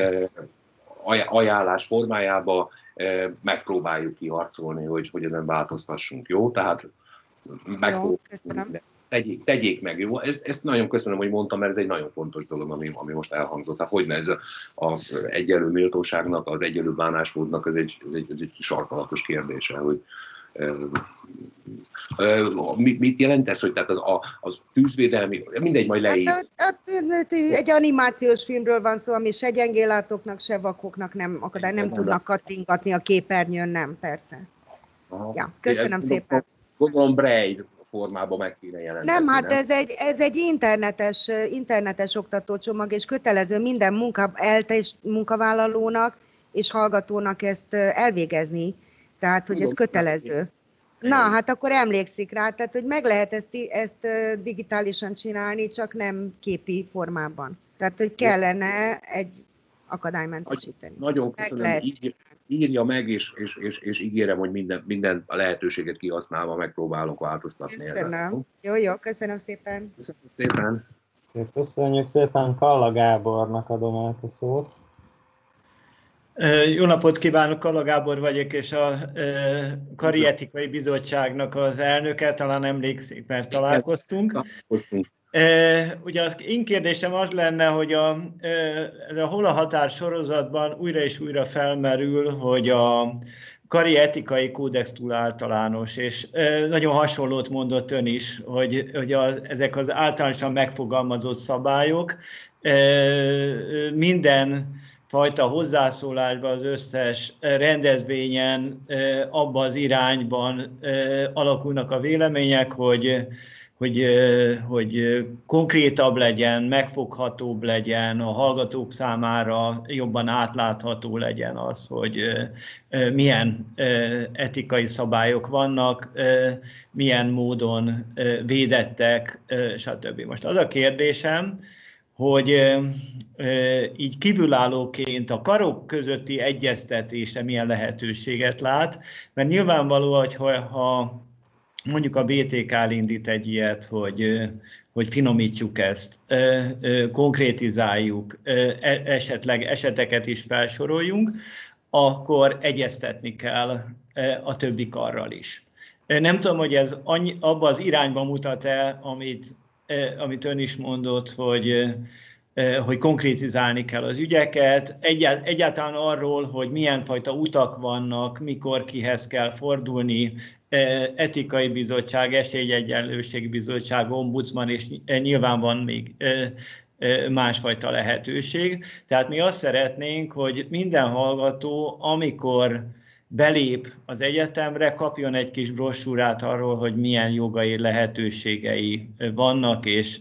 Ajánlás formájába megpróbáljuk kiharcolni, hogy ezen változtassunk, jó? Tehát tegyék meg, jó? Ezt nagyon köszönöm, hogy mondtam, mert ez egy nagyon fontos dolog, ami most elhangzott. Tehát hogyne ez az egyenlő méltóságnak, az egyenlő bánásmódnak, ez egy sarkalatos kérdése, hogy mit jelent ez, hogy tehát az tűzvédelmi, mindegy, majd leír. Hát, egy animációs filmről van szó, ami se gyengéllátóknak, se vakoknak nem akadály, nem tudnak kattingatni a képernyőn, nem, persze. Ja, köszönöm szépen. Gondolom Braille formában meg kéne jelenteni. Nem, hát ez egy internetes oktatócsomag, és kötelező minden munkavállalónak és hallgatónak ezt elvégezni. Tehát, hogy ez kötelező. Na, hát akkor emlékszik rá, tehát, hogy meg lehet ezt digitálisan csinálni, csak nem képi formában. Tehát, hogy kellene egy akadálymentesíteni. Nagyon köszönöm, írja meg, és ígérem, hogy minden a lehetőséget kihasználva megpróbálok változtatni. Köszönöm. Jó, köszönöm szépen. Köszönöm szépen. Köszönjük szépen, Kalla Gábornak adom át a szót. Jó napot kívánok, Kalla Gábor vagyok, és a Karietikai Bizottságnak az elnöke, talán emlékszik, mert találkoztunk. Ugye az én kérdésem az lenne, hogy ez a Hol a határ sorozatban újra és újra felmerül, hogy a karietikai kódex túl általános, és nagyon hasonlót mondott ön is, hogy ezek az általánosan megfogalmazott szabályok minden fajta hozzászólásban, az összes rendezvényen abba az irányban alakulnak a vélemények, hogy konkrétabb legyen, megfoghatóbb legyen, a hallgatók számára jobban átlátható legyen az, hogy milyen etikai szabályok vannak, milyen módon védettek, stb. Most az a kérdésem, hogy így kívülállóként a karok közötti egyeztetésre milyen lehetőséget lát, mert nyilvánvaló, hogy ha mondjuk a BTK indít egy ilyet, hogy finomítsuk ezt, konkrétizáljuk, esetleg eseteket is felsoroljunk, akkor egyeztetni kell a többi karral is. Nem tudom, hogy ez abba az irányba mutat-e, amit ön is mondott, hogy konkrétizálni kell az ügyeket, egyáltalán arról, hogy milyen fajta utak vannak, mikor kihez kell fordulni, etikai bizottság, esélyegyenlőségi bizottság, ombudsman, és nyilván van még másfajta lehetőség. Tehát mi azt szeretnénk, hogy minden hallgató, amikor belép az egyetemre, kapjon egy kis brossúrát arról, hogy milyen jogai, lehetőségei vannak, és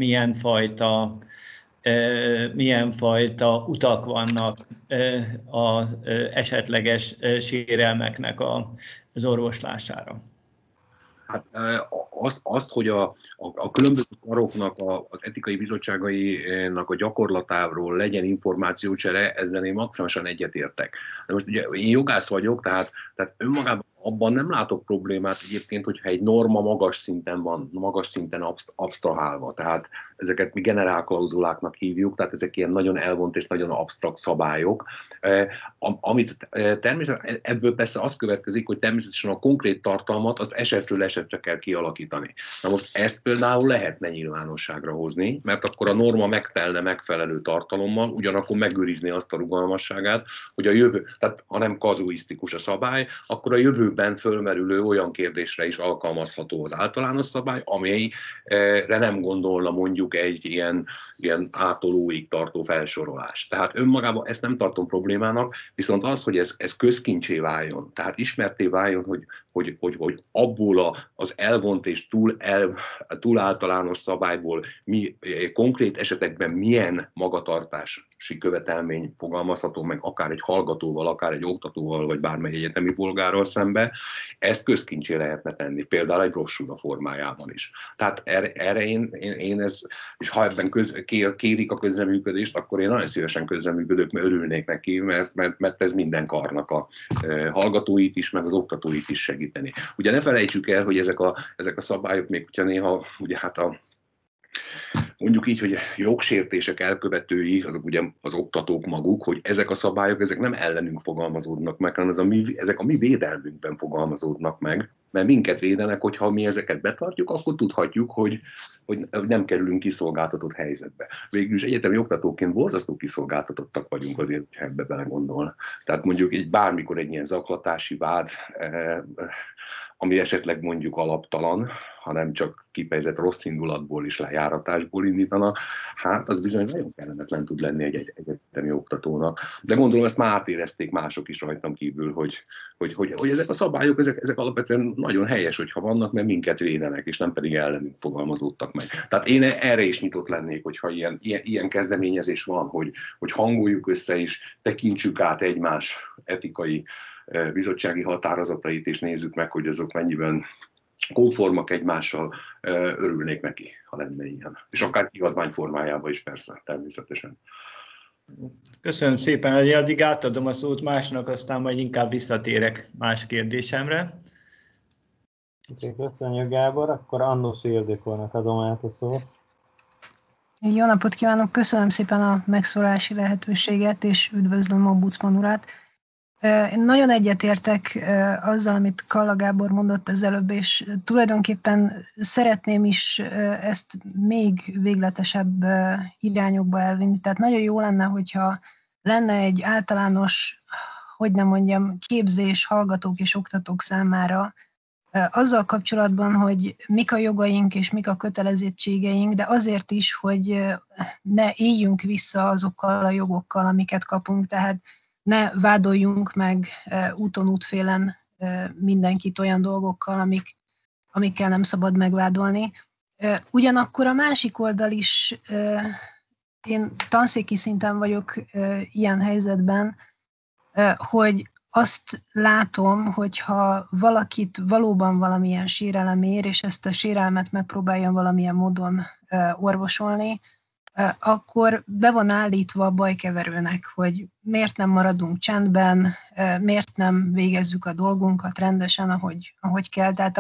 milyen fajta utak vannak az esetleges sérelmeknek az orvoslására. Hát azt, hogy a különböző karoknak, az etikai bizottságainak a gyakorlatáról legyen információcsere, ezzel én maximálisan egyetértek. De most ugye én jogász vagyok, tehát önmagában abban nem látok problémát egyébként, hogyha egy norma magas szinten van, magas szinten absztrahálva. Tehát ezeket mi generálklauzuláknak hívjuk, tehát ezek ilyen nagyon elvont és nagyon absztrakt szabályok. Amit természetesen ebből persze az következik, hogy természetesen a konkrét tartalmat azt esetről esetre kell kialakítani. Na most ezt például lehetne nyilvánosságra hozni, mert akkor a norma megtelne megfelelő tartalommal, ugyanakkor megőrizni azt a rugalmasságát, hogy a jövő, tehát ha nem kazuisztikus a szabály, akkor a jövőben fölmerülő olyan kérdésre is alkalmazható az általános szabály, amelyre nem gondolna mondjuk egy ilyen átolóig tartó felsorolás. Tehát önmagában ezt nem tartom problémának, viszont az, hogy ez közkincsé váljon, tehát ismerté váljon, hogy abból az elvont és túl általános szabályból mi konkrét esetekben milyen magatartási követelmény fogalmazható meg akár egy hallgatóval, akár egy oktatóval, vagy bármely egyetemi polgárral szembe, ezt közkincsé lehetne tenni, például egy brossúra formájában is. Tehát erre én ez, és ha ebben kérik a közreműködést, akkor én nagyon szívesen közreműködök, mert örülnék neki, mert ez minden karnak a hallgatóit is, meg az oktatóit is segíteni. Ugye ne felejtsük el, hogy ezek a szabályok, még hogyha néha ugye hát mondjuk így, hogy jogsértések elkövetői, azok ugye az oktatók maguk, hogy ezek a szabályok, ezek nem ellenünk fogalmazódnak meg, hanem ezek a mi védelmünkben fogalmazódnak meg, mert minket védenek, hogyha mi ezeket betartjuk, akkor tudhatjuk, hogy nem kerülünk kiszolgáltatott helyzetbe. Végül is egyetemi oktatóként borzasztó kiszolgáltatottak vagyunk azért, ha ebbe belegondol. Tehát mondjuk bármikor egy ilyen zaklatási vád, ami esetleg mondjuk alaptalan, hanem csak kifejezett rossz indulatból és lejáratásból indítana, hát az bizony nagyon kellemetlen tud lenni egy egyetemi oktatónak. De gondolom, ezt már átérezték mások is rajtam kívül, hogy ezek a szabályok, ezek alapvetően nagyon helyes, hogyha vannak, mert minket védenek, és nem pedig ellenünk fogalmazódtak meg. Tehát én erre is nyitott lennék, hogyha ilyen kezdeményezés van, hogy hangoljuk össze és tekintsük át egymás etikai bizottsági határozatait, és nézzük meg, hogy azok mennyiben konformak egymással, örülnék neki, ha lenne ilyen. És akár kiadvány formájában is persze, természetesen. Köszönöm szépen, hogy addig átadom a szót másnak, aztán majd inkább visszatérek más kérdésemre. Köszönjük, Gábor, akkor Andós Ildikónak adom át a szót. Jó napot kívánok, köszönöm szépen a megszólási lehetőséget, és üdvözlöm ombudsman urat. Én nagyon egyetértek azzal, amit Kalla Gábor mondott az előbb, és tulajdonképpen szeretném is ezt még végletesebb irányokba elvinni. Tehát nagyon jó lenne, hogyha lenne egy általános, hogy nem mondjam, képzés hallgatók és oktatók számára azzal kapcsolatban, hogy mik a jogaink és mik a kötelezettségeink, de azért is, hogy ne éljünk vissza azokkal a jogokkal, amiket kapunk, tehát ne vádoljunk meg úton útfélen mindenkit olyan dolgokkal, amikkel nem szabad megvádolni. Ugyanakkor a másik oldal is, én tanszéki szinten vagyok ilyen helyzetben, hogy azt látom, hogyha valakit valóban valamilyen sérelem ér, és ezt a sérelmet megpróbálja valamilyen módon orvosolni, akkor be van állítva a bajkeverőnek, hogy miért nem maradunk csendben, miért nem végezzük a dolgunkat rendesen, ahogy kell. Tehát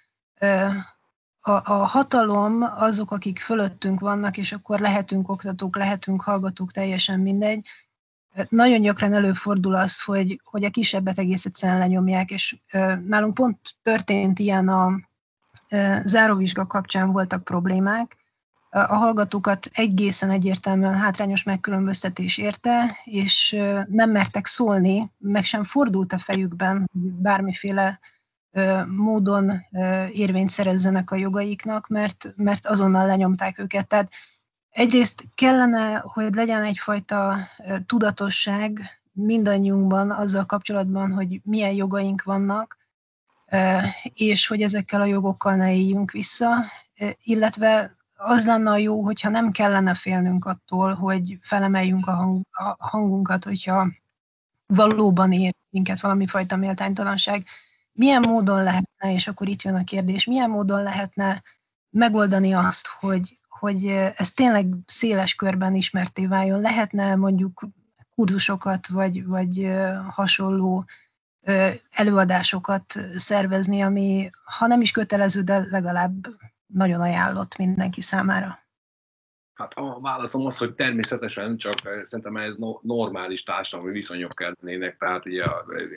a hatalom azok, akik fölöttünk vannak, és akkor lehetünk oktatók, lehetünk hallgatók, teljesen mindegy. Nagyon gyakran előfordul az, hogy a kisebbet egész egyszerűen lenyomják, és nálunk pont történt ilyen a záróvizsga kapcsán voltak problémák. A hallgatókat egészen egyértelműen hátrányos megkülönböztetés érte, és nem mertek szólni, meg sem fordult a fejükben, hogy bármiféle módon érvényt szerezzenek a jogaiknak, mert azonnal lenyomták őket. Tehát egyrészt kellene, hogy legyen egyfajta tudatosság mindannyiunkban azzal kapcsolatban, hogy milyen jogaink vannak, és hogy ezekkel a jogokkal ne éljünk vissza, illetve az lenne a jó, hogyha nem kellene félnünk attól, hogy felemeljünk a hangunkat, hogyha valóban ér minket valami fajta méltánytalanság. Milyen módon lehetne, és akkor itt jön a kérdés, milyen módon lehetne megoldani azt, hogy ez tényleg széles körben ismerté váljon? Lehetne mondjuk kurzusokat, vagy hasonló előadásokat szervezni, ami ha nem is kötelező, de legalább nagyon ajánlott mindenki számára? Hát a válaszom az, hogy természetesen, csak szerintem ez normális társadalmi viszonyok kellenének, tehát ugye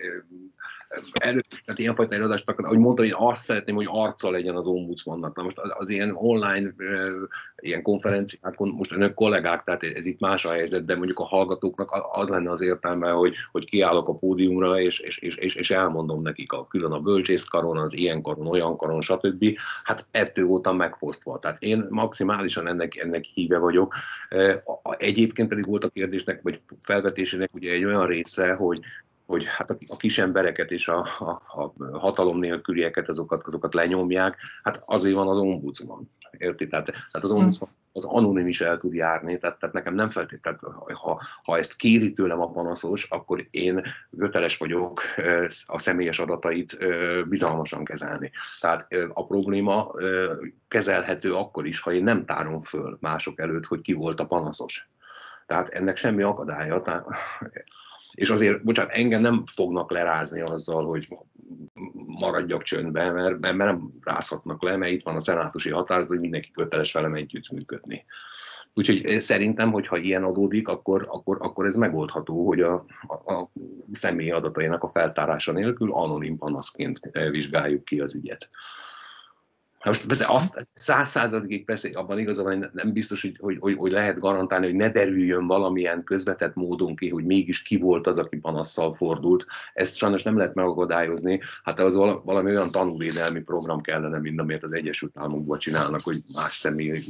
tehát ilyenfajta előadásnak, ahogy mondtam, én azt szeretném, hogy arca legyen az ombudsmannak. Na most az ilyen online ilyen konferenciákon, most önök kollégák, tehát ez itt más a helyzet, de mondjuk a hallgatóknak az lenne az értelme, hogy kiállok a pódiumra, és elmondom nekik külön a bölcsészkaron, az ilyen karon, olyan karon, stb. Hát ettől voltam megfosztva. Tehát én maximálisan ennek híve vagyok. Egyébként pedig volt a kérdésnek, vagy felvetésének ugye egy olyan része, hogy hát a kis embereket és a hatalom nélkülieket, azokat lenyomják, hát azért van az ombudsman. Érti? Tehát az ombudsman az anonim is el tud járni, tehát nekem nem feltétlenül, ha ezt kéri tőlem a panaszos, akkor én köteles vagyok a személyes adatait bizalmasan kezelni. Tehát a probléma kezelhető akkor is, ha én nem tárom föl mások előtt, hogy ki volt a panaszos. Tehát ennek semmi akadálya. És azért, bocsánat, engem nem fognak lerázni azzal, hogy maradjak csöndben, mert nem rázhatnak le, mert itt van a szenátusi határozat, hogy mindenki köteles velem együttműködni. Úgyhogy szerintem, hogyha ilyen adódik, akkor ez megoldható, hogy a személy adatainak a feltárása nélkül anonim panaszként vizsgáljuk ki az ügyet. Most persze azt 100%-ig persze abban igazán, hogy nem biztos, hogy lehet garantálni, hogy ne derüljön valamilyen közvetett módon ki, hogy mégis ki volt az, aki panasszal fordult. Ezt sajnos nem lehet megakadályozni. Hát az valami olyan tanúvédelmi program kellene, mint amelyet az Egyesült Államokban csinálnak, hogy más személy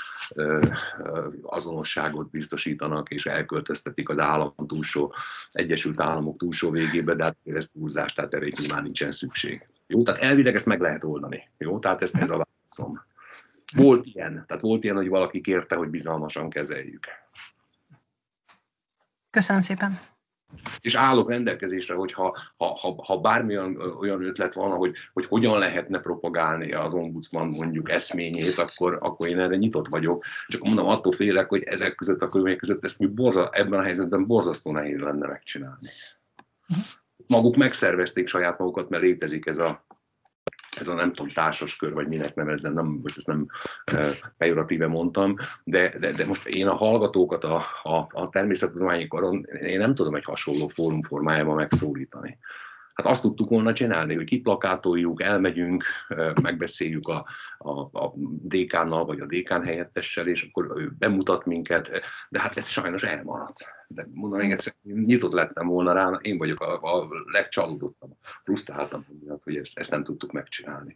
azonosságot biztosítanak, és elköltöztetik az Egyesült Államok túlsó végébe, de hát ez túlzás, tehát erre nyilván nincsen szükség. Jó, tehát elvileg ezt meg lehet oldani. Jó, tehát ez a válaszom. Volt ilyen, hogy valaki kérte, hogy bizalmasan kezeljük. Köszönöm szépen. És állok rendelkezésre, hogy ha bármilyen olyan ötlet van, hogy hogyan lehetne propagálni az ombudsman mondjuk eszményét, akkor én erre nyitott vagyok. Csak mondom, attól félek, hogy ezek között a körülmények között ezt ebben a helyzetben borzasztó nehéz lenne megcsinálni. Maguk megszervezték saját magukat, mert létezik ez a nem tudom, társaskör, vagy minek nevezzem, most ezt nem pejoratíve mondtam, de most én a hallgatókat a természettudományi karon, én nem tudom egy hasonló fórum formájában megszólítani. Hát azt tudtuk volna csinálni, hogy kiplakátoljuk, elmegyünk, megbeszéljük a dékánnal, vagy a dékán helyettessel, és akkor ő bemutat minket, de hát ez sajnos elmaradt. De mondom, még egyszer, nyitott lettem volna rá, én vagyok a legcsalódottabb. frusztráltam, hogy ezt nem tudtuk megcsinálni.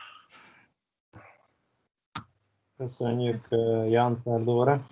Köszönjük, Jánszár Dóra.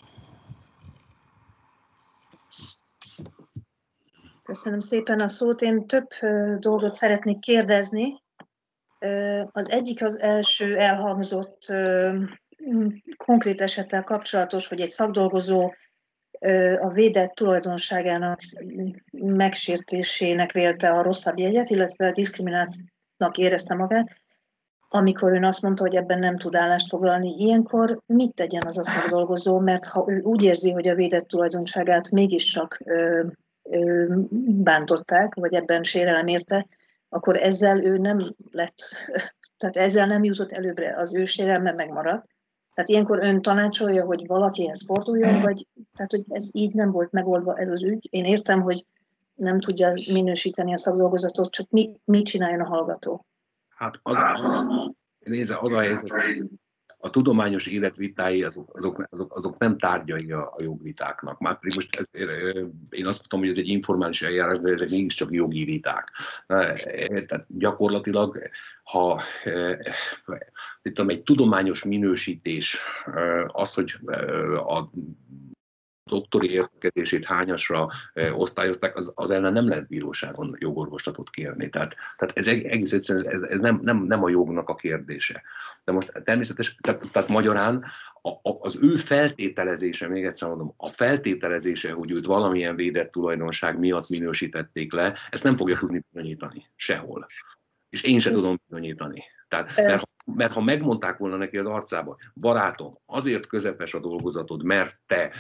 Köszönöm szépen a szót. Én több dolgot szeretnék kérdezni. Az egyik az első elhangzott konkrét esettel kapcsolatos, hogy egy szakdolgozó a védett tulajdonságának megsértésének vélte a rosszabb jegyet, illetve diszkrimináltnak érezte magát, amikor ön azt mondta, hogy ebben nem tud állást foglalni. Ilyenkor mit tegyen az a szakdolgozó, mert ha ő úgy érzi, hogy a védett tulajdonságát mégiscsak bántották, vagy ebben sérelem érte, akkor ezzel ő nem lett, tehát ezzel nem jutott előbbre, az ő sérelme megmaradt. Tehát ilyenkor ön tanácsolja, hogy valakihez forduljon, vagy tehát, hogy ez így nem volt megoldva ez az ügy. Én értem, hogy nem tudja minősíteni a szakdolgozatot, csak mit csináljon a hallgató? Hát az a helyzet, a tudományos élet vitái azok nem tárgyai a jogvitáknak. Már pedig most én azt mondom, hogy ez egy informális eljárás, de ezek mégiscsak jogi viták. Tehát gyakorlatilag, ha egy tudományos minősítés, az, hogy a doktori értekezését hányasra osztályozták, az ellen nem lehet bíróságon jogorvoslatot kérni. Tehát ez egész egyszerűen ez nem a jognak a kérdése. De most természetesen, tehát magyarán az ő feltételezése, még egyszer mondom, a feltételezése, hogy őt valamilyen védett tulajdonság miatt minősítették le, ezt nem fogja tudni bizonyítani sehol. És én sem tudom bizonyítani. Tehát, mert ha megmondták volna neki az arcába, barátom, azért közepes a dolgozatod, mert te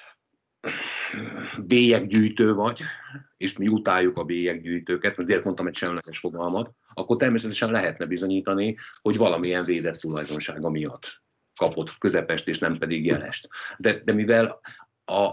bélyeggyűjtő vagy, és mi utáljuk a bélyeggyűjtőket, mert direkt mondtam egy semleges fogalmat, akkor természetesen lehetne bizonyítani, hogy valamilyen védett tulajdonsága miatt kapott közepest, és nem pedig jelest. De mivel a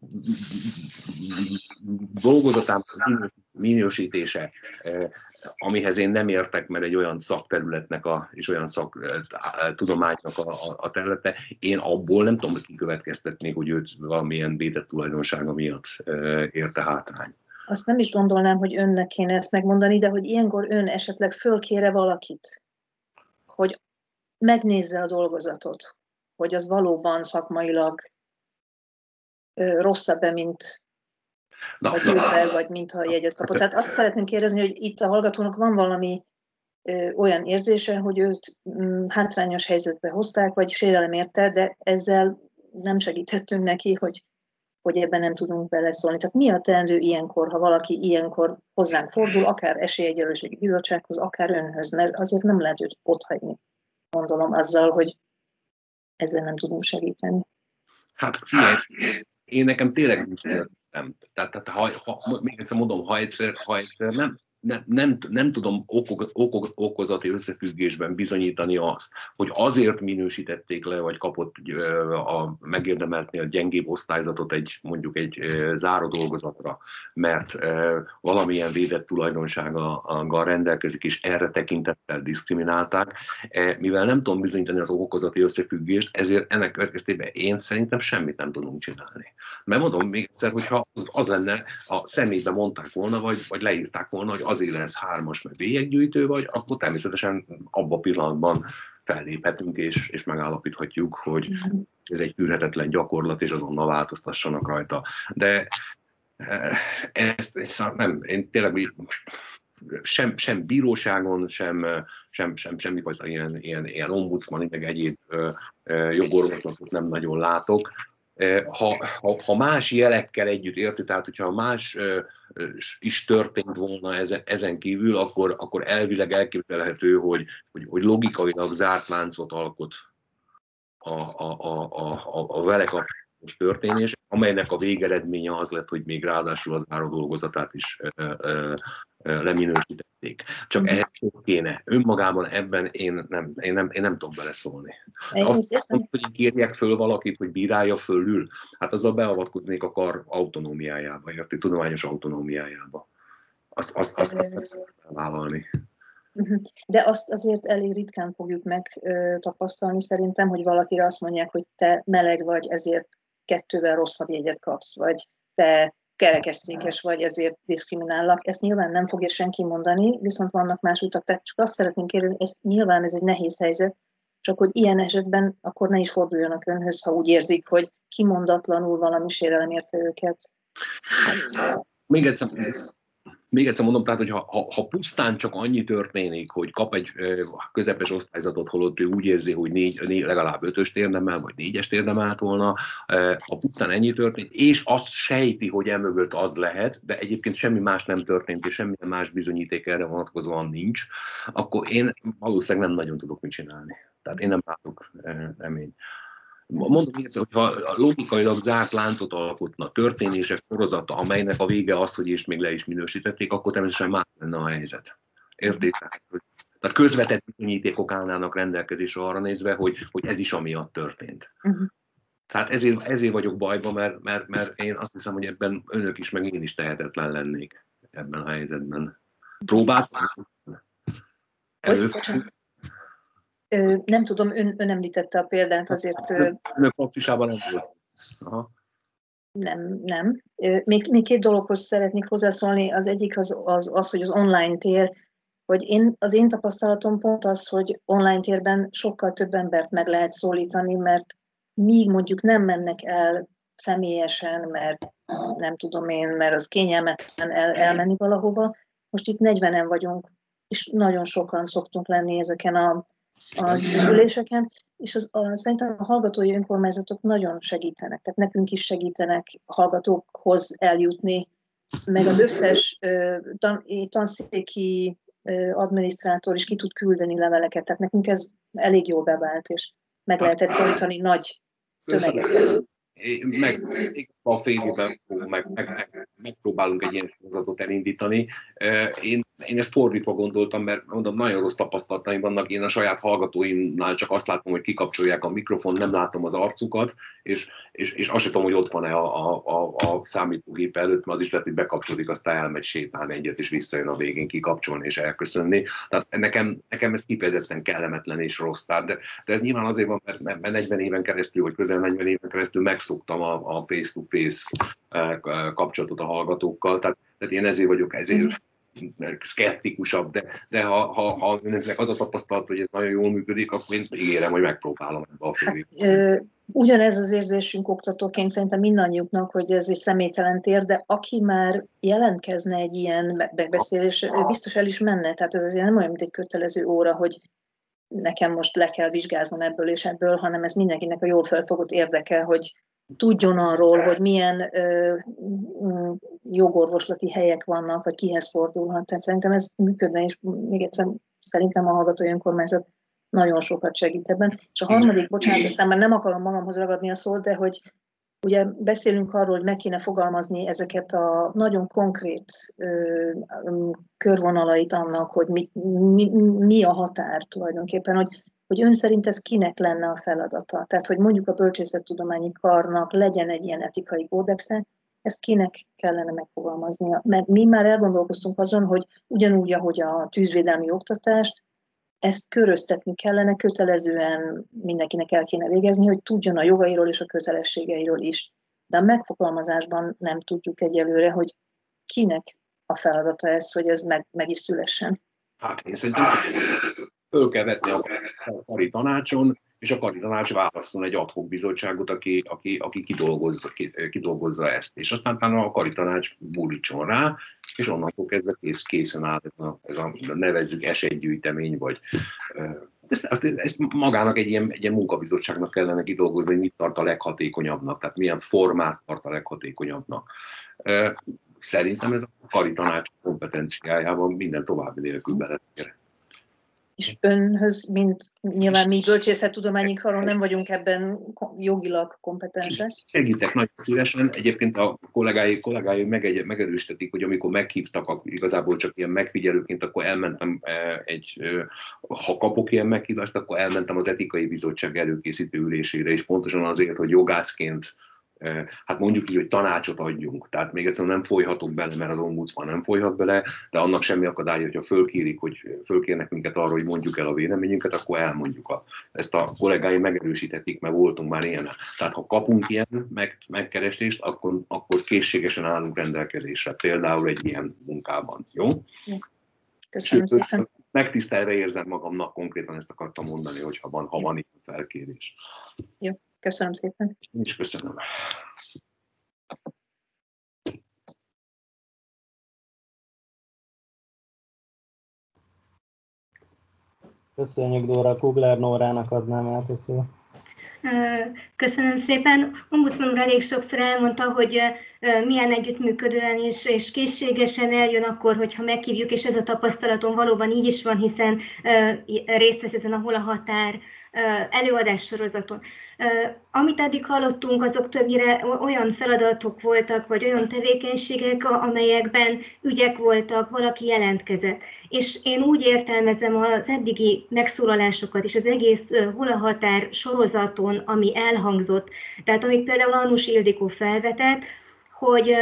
dolgozatának minősítése, amihez én nem értek, mert egy olyan szakterületnek és olyan szaktudománynak a területe, én abból nem tudom kikövetkeztetni, hogy őt valamilyen védett tulajdonsága miatt érte hátrány. Azt nem is gondolnám, hogy önnek kéne ezt megmondani, de hogy ilyenkor ön esetleg fölkére valakit, hogy megnézze a dolgozatot, hogy az valóban szakmailag rosszabb-e, mint a győzbe, vagy mintha jegyet kapott. Tehát azt szeretném kérdezni, hogy itt a hallgatónak van valami olyan érzése, hogy őt hátrányos helyzetbe hozták, vagy sérelem érte, de ezzel nem segítettünk neki, hogy ebben nem tudunk beleszólni. Tehát mi a teendő ilyenkor, ha valaki ilyenkor hozzánk fordul, akár Esélyegyenlőségi Bizottsághoz, akár önhöz, mert azért nem lehet őt otthagyni, gondolom, azzal, hogy ezzel nem tudunk segíteni. Hát figyelj, én nekem tényleg nem. Tehát még egyszer mondom, ha egyszer nem tudom okozati összefüggésben bizonyítani azt, hogy azért minősítették le, vagy kapott a megérdemeltnél gyengébb osztályzatot mondjuk egy záró dolgozatra, mert valamilyen védett tulajdonsággal rendelkezik, és erre tekintettel diszkriminálták. Mivel nem tudom bizonyítani az okozati összefüggést, ezért ennek következtében én szerintem semmit nem tudunk csinálni. Mert mondom még egyszer, hogyha az lenne, a személyben mondták volna, vagy leírták volna, hogy azért lesz 3-as, mert bélyeggyűjtő vagy, akkor természetesen abban a pillanatban felléphetünk, és megállapíthatjuk, hogy ez egy tűrhetetlen gyakorlat, és azonnal változtassanak rajta. De ezt nem, én tényleg sem bíróságon, semmifajta ilyen ombudsman, meg egyéb jogorvoslatot nem nagyon látok. Ha más jelekkel együtt érti, tehát hogyha más is történt volna ezen kívül, akkor elvileg elképzelhető, hogy logikailag zárt láncot alkot a vele kapcsolatos történés, amelynek a végeredménye az lett, hogy még ráadásul az záró dolgozatát is leminősítették. Csak ehhez kéne. Önmagában ebben én nem tudok beleszólni. Azt mondom, hogy kérjek föl valakit, hogy bírálja fölül, hát azzal beavatkoznék a kar autonómiájába, érti, tudományos autonómiájába. Azt vállalni. De azt azért elég ritkán fogjuk megtapasztalni szerintem, hogy valakire azt mondják, hogy te meleg vagy, ezért 2-vel rosszabb jegyet kapsz, vagy te kerekesszékes vagy, ezért diszkriminálnak. Ezt nyilván nem fogja senki mondani, viszont vannak más utak. Tehát csak azt szeretném kérdezni, nyilván ez egy nehéz helyzet, csak hogy ilyen esetben akkor ne is forduljanak önhöz, ha úgy érzik, hogy kimondatlanul valami sérelem érte őket. Még egyszer mondom, tehát, hogy ha pusztán csak annyi történik, hogy kap egy közepes osztályzatot, holott ő úgy érzi, hogy legalább 5-öst érdemel, vagy 4-est érdemelt volna, ha pusztán ennyi történik, és azt sejti, hogy emögött az lehet, de egyébként semmi más nem történt, és semmilyen más bizonyíték erre vonatkozóan nincs, akkor én valószínűleg nem nagyon tudok mit csinálni. Tehát én nem látok reményt. Mondom még egyszer, hogyha logikailag zárt láncot alkotna, történések sorozata, amelynek a vége az, hogy és még le is minősítették, akkor természetesen más lenne a helyzet. Értétek? Tehát közvetett bizonyítékok állnának rendelkezésre arra nézve, hogy ez is amiatt történt. Tehát ezért vagyok bajban, mert én azt hiszem, hogy ebben önök is, meg én is tehetetlen lennék ebben a helyzetben. Próbáltam? Nem tudom, ön említette a példát, azért... Önök praxisában nem volt. Aha. Nem. Még két dologhoz szeretnék hozzászólni. Az egyik az, hogy az online tér, hogy az én tapasztalatom pont az, hogy online térben sokkal több embert meg lehet szólítani, mert míg mondjuk nem mennek el személyesen, mert nem tudom én, mert az kényelmetlen elmenni valahova. Most itt 40-en vagyunk, és nagyon sokan szoktunk lenni ezeken a üléseken, és szerintem a hallgatói önkormányzatok nagyon segítenek, tehát nekünk is segítenek hallgatókhoz eljutni, meg az összes tanszéki adminisztrátor is ki tud küldeni leveleket, tehát nekünk ez elég jól bevált, és meg lehetett szólítani nagy tömegeket. Meg a fél évben megpróbálunk egy ilyen sorozatot elindítani. Én ezt fordítva gondoltam, mert mondom, nagyon rossz tapasztalataim vannak. Én a saját hallgatóimnál csak azt látom, hogy kikapcsolják a mikrofon, nem látom az arcukat, és azt sem tudom, hogy ott van-e a számítógép előtt, mert az is lehet, hogy bekapcsolódik, aztán elmegy sétálni egyet, és visszajön a végén kikapcsolni és elköszönni. Tehát nekem ez kifejezetten kellemetlen és rossz. De ez nyilván azért van, mert 40 éven keresztül, vagy közel 40 éven keresztül megszoktam a face-to-face kapcsolatot a hallgatókkal. Tehát én ezért vagyok szkeptikusabb, de ha önöknek az a tapasztalat, hogy ez nagyon jól működik, akkor én ígérem, hogy megpróbálom ebbe a fél évben. Ugyanez az érzésünk oktatóként szerintem mindannyiuknak, hogy ez egy személytelen tér, de aki már jelentkezne egy ilyen megbeszélésre, ő biztos el is menne. Tehát ez azért nem olyan, mint egy kötelező óra, hogy nekem most le kell vizsgáznom ebből és ebből, hanem ez mindenkinek a jól felfogott érdeke, hogy tudjon arról, hogy milyen jogorvoslati helyek vannak, vagy kihez fordulhat. Tehát szerintem ez működne, és még egyszer szerintem a hallgatói önkormányzat nagyon sokat segít ebben. És a harmadik, bocsánat, aztán már nem akarom magamhoz ragadni a szót, de hogy ugye beszélünk arról, hogy meg kéne fogalmazni ezeket a nagyon konkrét körvonalait annak, hogy mi a határ tulajdonképpen, hogy ön szerint ez kinek lenne a feladata. Tehát, hogy mondjuk a bölcsészettudományi karnak legyen egy ilyen etikai kódexe, ezt kinek kellene megfogalmaznia. Mert mi már elgondolkoztunk azon, hogy ugyanúgy, ahogy a tűzvédelmi oktatást, ezt köröztetni kellene, kötelezően mindenkinek el kéne végezni, hogy tudjon a jogairól és a kötelességeiről is. De a megfogalmazásban nem tudjuk egyelőre, hogy kinek a feladata ez, hogy ez meg is szülessen. Hát én szerintem föl kell vetni a kari tanácson, és a kari tanács válasszon egy ad hoc bizottságot, aki kidolgozza ezt. És aztán a kari tanács búrítson rá, és onnantól kezdve készen áll ez a nevezzük esetgyűjtemény, vagy ezt magának egy ilyen munkabizottságnak kellene kidolgozni, hogy mit tart a leghatékonyabbnak, tehát milyen formát tart a leghatékonyabbnak. Szerintem ez a kari tanács kompetenciájában minden további nélkül belefér. És önhöz, mint nyilván mi bölcsészettudományi karon nem vagyunk ebben jogilag kompetensek. Segítek nagyon szívesen. Egyébként a kollégái megerősítették, hogy amikor meghívtak, igazából csak ilyen megfigyelőként, akkor elmentem ha kapok ilyen meghívást, akkor elmentem az etikai bizottság előkészítő ülésére, és pontosan azért, hogy jogászként hát mondjuk így, hogy tanácsot adjunk. Tehát még egyszer nem folyhatok bele, mert az ombudsman nem folyhat bele, de annak semmi akadály, hogyha fölkérnek minket arra, hogy mondjuk el a véleményünket, akkor elmondjuk. Ezt a kollégáim megerősítették, mert voltunk már ilyen. Tehát ha kapunk ilyen megkeresést, akkor készségesen állunk rendelkezésre, például egy ilyen munkában. Jó? Köszönöm szépen. Megtisztelve érzem magamnak, konkrétan ezt akartam mondani, hogyha ha van itt felkérés. Jó, köszönöm szépen. Én is köszönöm. Köszönjük, Dóra. Kugler Nórának adnám át a szót. Köszönöm szépen. Ombudsman úr elég sokszor elmondta, hogy milyen együttműködően és készségesen eljön akkor, hogyha meghívjuk, és ez a tapasztalatom valóban így is van, hiszen részt vesz ezen a Hol a határ előadássorozaton. Amit eddig hallottunk, azok többnyire olyan feladatok voltak, vagy olyan tevékenységek, amelyekben ügyek voltak, valaki jelentkezett. És én úgy értelmezem az eddigi megszólalásokat és az egész Hol a határ sorozaton, ami elhangzott, tehát amit például Annus Ildikó felvetett, hogy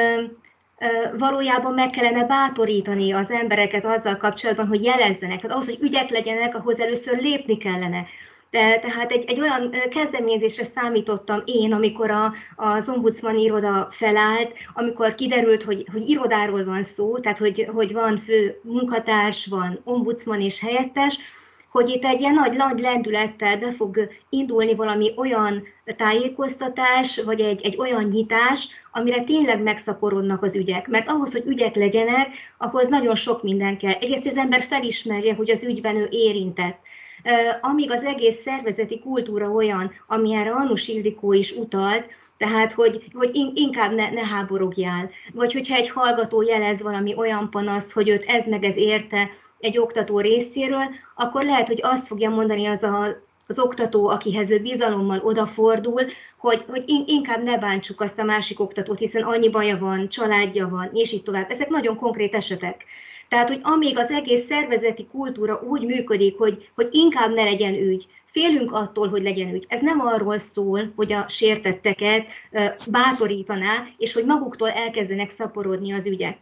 valójában meg kellene bátorítani az embereket azzal kapcsolatban, hogy jelezzenek. Tehát ahhoz, hogy ügyek legyenek, ahhoz először lépni kellene. Tehát egy olyan kezdeményezésre számítottam én, amikor az ombudsman iroda felállt, amikor kiderült, hogy irodáról van szó, tehát hogy van fő munkatárs, van ombudsman és helyettes, hogy itt egy ilyen nagy lendülettel be fog indulni valami olyan tájékoztatás, vagy egy olyan nyitás, amire tényleg megszaporodnak az ügyek. Mert ahhoz, hogy ügyek legyenek, ahhoz nagyon sok minden kell. Egyrészt az ember felismerje, hogy az ügyben ő érintett. Amíg az egész szervezeti kultúra olyan, amilyenre Annus Ildikó is utalt, tehát, hogy inkább ne háborogjál. Vagy hogyha egy hallgató jelez valami olyan panaszt, hogy őt ez meg ez érte egy oktató részéről, akkor lehet, hogy azt fogja mondani az oktató, akihez ő bizalommal odafordul, hogy inkább ne bántsuk azt a másik oktatót, hiszen annyi baja van, családja van, és így tovább. Ezek nagyon konkrét esetek. Tehát, hogy amíg az egész szervezeti kultúra úgy működik, hogy inkább ne legyen ügy, félünk attól, hogy legyen ügy. Ez nem arról szól, hogy a sértetteket bátorítaná, és hogy maguktól elkezdenek szaporodni az ügyek.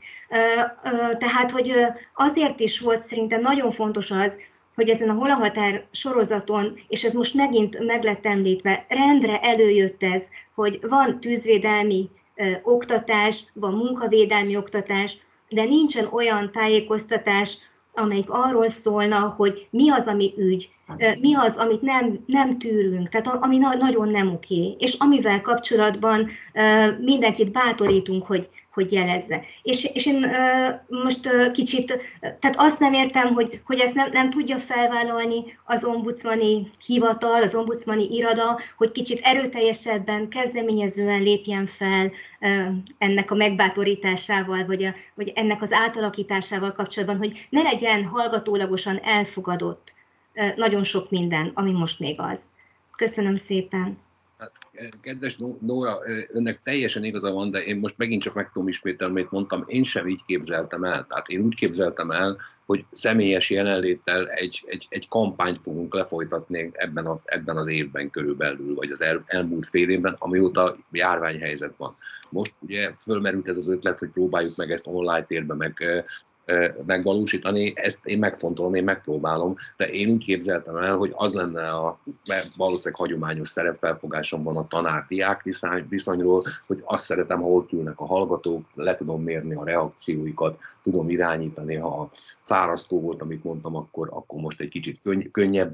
Tehát, hogy azért is volt szerintem nagyon fontos az, hogy ezen a Hol a határ sorozaton, és ez most megint meg lett említve, rendre előjött ez, hogy van tűzvédelmi oktatás, van munkavédelmi oktatás, de nincsen olyan tájékoztatás, amelyik arról szólna, hogy mi az, ami ügy, mi az, amit nem tűrünk, tehát ami nagyon nem oké, és amivel kapcsolatban mindenkit bátorítunk, hogy jelezze. És én most kicsit, tehát azt nem értem, hogy ezt nem tudja felvállalni az ombudsmani hivatal, az ombudsmani iroda, hogy kicsit erőteljesebben, kezdeményezően lépjen fel ennek a megbátorításával, vagy ennek az átalakításával kapcsolatban, hogy ne legyen hallgatólagosan elfogadott nagyon sok minden, ami most még az. Köszönöm szépen. Hát, kedves Nóra, önnek teljesen igaza van, de én most megint csak meg tudom ismételni, amit mondtam, én sem így képzeltem el. Tehát én úgy képzeltem el, hogy személyes jelenléttel egy kampányt fogunk lefolytatni ebben az évben körülbelül, vagy az elmúlt fél évben, amióta járványhelyzet van. Most ugye fölmerült ez az ötlet, hogy próbáljuk meg ezt online térben megvalósítani, ezt én megfontolom, én megpróbálom, de én úgy képzeltem el, hogy az lenne valószínűleg hagyományos szerepfelfogásom van a tanár-diák viszonyról, hogy azt szeretem, ha ott ülnek a hallgatók, le tudom mérni a reakcióikat, tudom irányítani, ha fárasztó volt, amit mondtam, akkor most egy kicsit könnyebb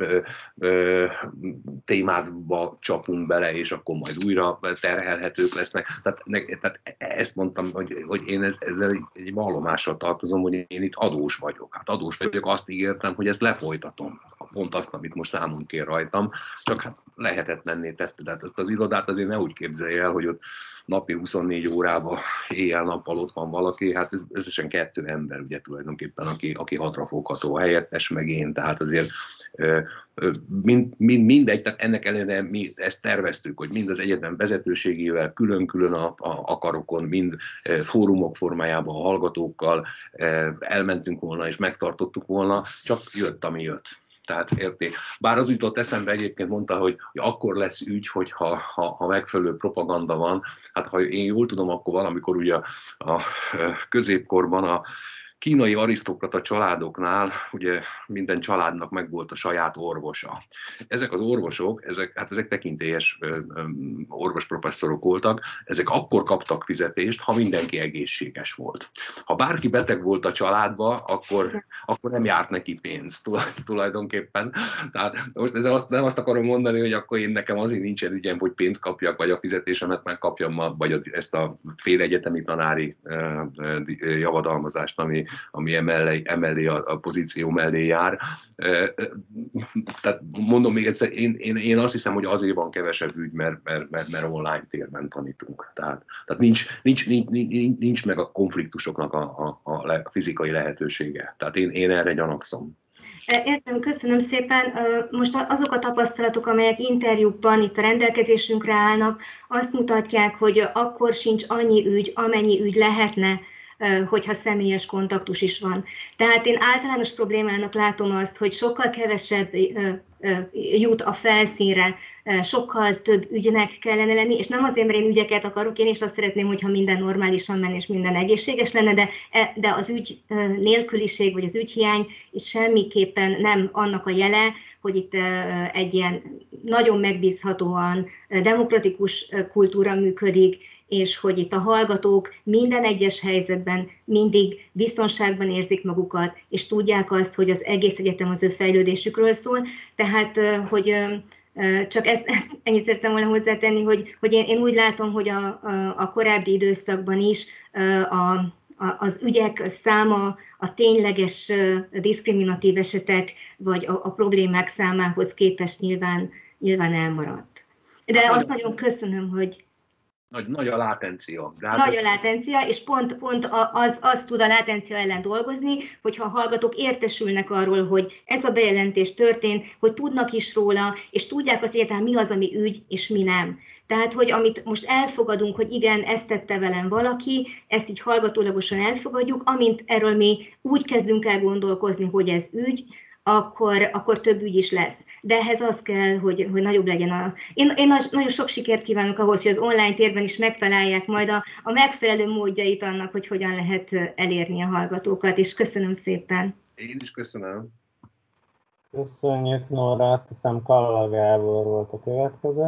témába csapunk bele, és akkor majd újra terhelhetők lesznek. Tehát ezt mondtam, hogy én ezzel egy vallomással tartozom, hogy én itt adós vagyok. Hát adós vagyok, azt ígértem, hogy ezt lefolytatom. Pont azt, amit most számon kér rajtam, csak hát lehetetlenné tette. Tehát ezt az irodát azért ne úgy képzelje el, hogy ott napi 24 órában éjjel-nappal ott van valaki, hát ez összesen 2 ember ugye tulajdonképpen, aki hatrafogható, a helyettes meg én, tehát azért mindegy, tehát ennek ellenére mi ezt terveztük, hogy mind az egyetem vezetőségével, külön-külön a karokon, mind fórumok formájában a hallgatókkal elmentünk volna és megtartottuk volna, csak jött, ami jött. Tehát érti. Bár az jutott eszembe, egyébként mondta, hogy akkor lesz ügy, ha megfelelő propaganda van. Hát ha én jól tudom, akkor valamikor ugye a középkorban a kínai arisztokrata családoknál ugye minden családnak megvolt a saját orvosa. Ezek az orvosok, ezek tekintélyes orvosprofesszorok voltak, ezek akkor kaptak fizetést, ha mindenki egészséges volt. Ha bárki beteg volt a családba, akkor nem járt neki pénz tulajdonképpen. Tehát most ezzel nem azt akarom mondani, hogy akkor nekem azért nincsen ügyem, hogy pénzt kapjak, vagy a fizetésemet megkapjam, vagy ezt a félegyetemi tanári javadalmazást, ami emellé a pozíció mellé jár. Tehát mondom még egyszer, én azt hiszem, hogy azért van kevesebb ügy, mert online térben tanítunk. Tehát nincs meg a konfliktusoknak a fizikai lehetősége. Tehát én erre gyanakszom. Értem, köszönöm szépen. Most azok a tapasztalatok, amelyek interjúkban itt a rendelkezésünkre állnak, azt mutatják, hogy akkor sincs annyi ügy, amennyi ügy lehetne, hogyha személyes kontaktus is van. Tehát én általános problémának látom azt, hogy sokkal kevesebb jut a felszínre, sokkal több ügynek kellene lenni, és nem azért, mert én ügyeket akarok, én is azt szeretném, hogyha minden normálisan menne, és minden egészséges lenne, de az ügy nélküliség, vagy az ügyhiány is semmiképpen nem annak a jele, hogy itt egy ilyen nagyon megbízhatóan demokratikus kultúra működik, és hogy itt a hallgatók minden egyes helyzetben mindig biztonságban érzik magukat, és tudják azt, hogy az egész egyetem az ő fejlődésükről szól. Tehát, hogy csak ezt ennyit szerettem volna hozzátenni, hogy én úgy látom, hogy a korábbi időszakban is az ügyek száma a tényleges diszkriminatív esetek, vagy a problémák számához képest nyilván elmaradt. De azt nagyon köszönöm, hogy nagy a látencia. Nagy a látencia, és pont az tud a látencia ellen dolgozni, hogyha a hallgatók értesülnek arról, hogy ez a bejelentés történt, hogy tudnak is róla, és tudják az egyáltalán mi az, ami ügy, és mi nem. Tehát, hogy amit most elfogadunk, hogy igen, ezt tette velem valaki, ezt így hallgatólagosan elfogadjuk, amint erről mi úgy kezdünk el gondolkozni, hogy ez ügy, akkor több ügy is lesz. De ehhez az kell, hogy nagyobb legyen Én nagyon sok sikert kívánok ahhoz, hogy az online térben is megtalálják majd a megfelelő módjait annak, hogy hogyan lehet elérni a hallgatókat, és köszönöm szépen. Én is köszönöm. Köszönjük, Nóra, azt hiszem Kalla Gábor volt a következő.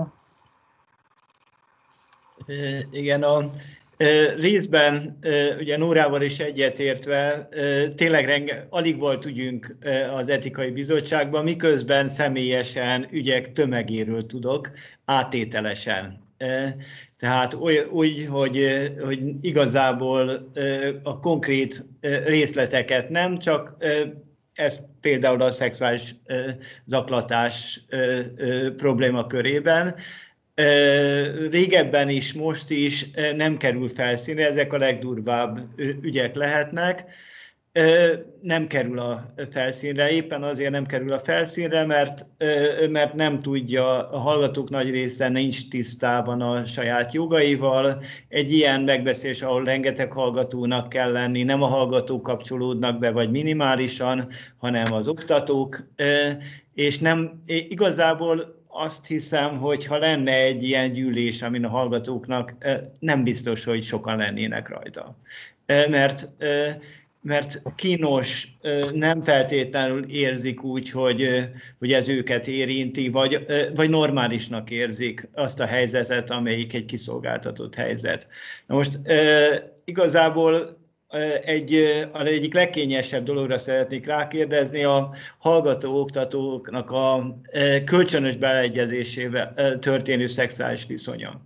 Igen, részben ugye Nórával is egyetértve, tényleg alig volt ügyünk az etikai bizottságban, miközben személyesen ügyek tömegéről tudok, átételesen. Tehát úgy, hogy igazából a konkrét részleteket nem, csak ez például a szexuális zaklatás problémakörében, régebben is, most is nem kerül felszínre, ezek a legdurvább ügyek lehetnek. Nem kerül a felszínre, éppen azért nem kerül a felszínre, mert nem tudja, a hallgatók nagy része nincs tisztában a saját jogaival. Egy ilyen megbeszélés, ahol rengeteg hallgatónak kell lenni, nem a hallgatók kapcsolódnak be, vagy minimálisan, hanem az oktatók, és nem igazából azt hiszem, hogy ha lenne egy ilyen gyűlés, amin a hallgatóknak nem biztos, hogy sokan lennének rajta. Mert kínos, nem feltétlenül érzik úgy, hogy ez őket érinti, vagy normálisnak érzik azt a helyzetet, amelyik egy kiszolgáltatott helyzet. Na most igazából egyik legkényesebb dologra szeretnék rákérdezni, a hallgató-oktatóknak a kölcsönös beleegyezésével történő szexuális viszonya.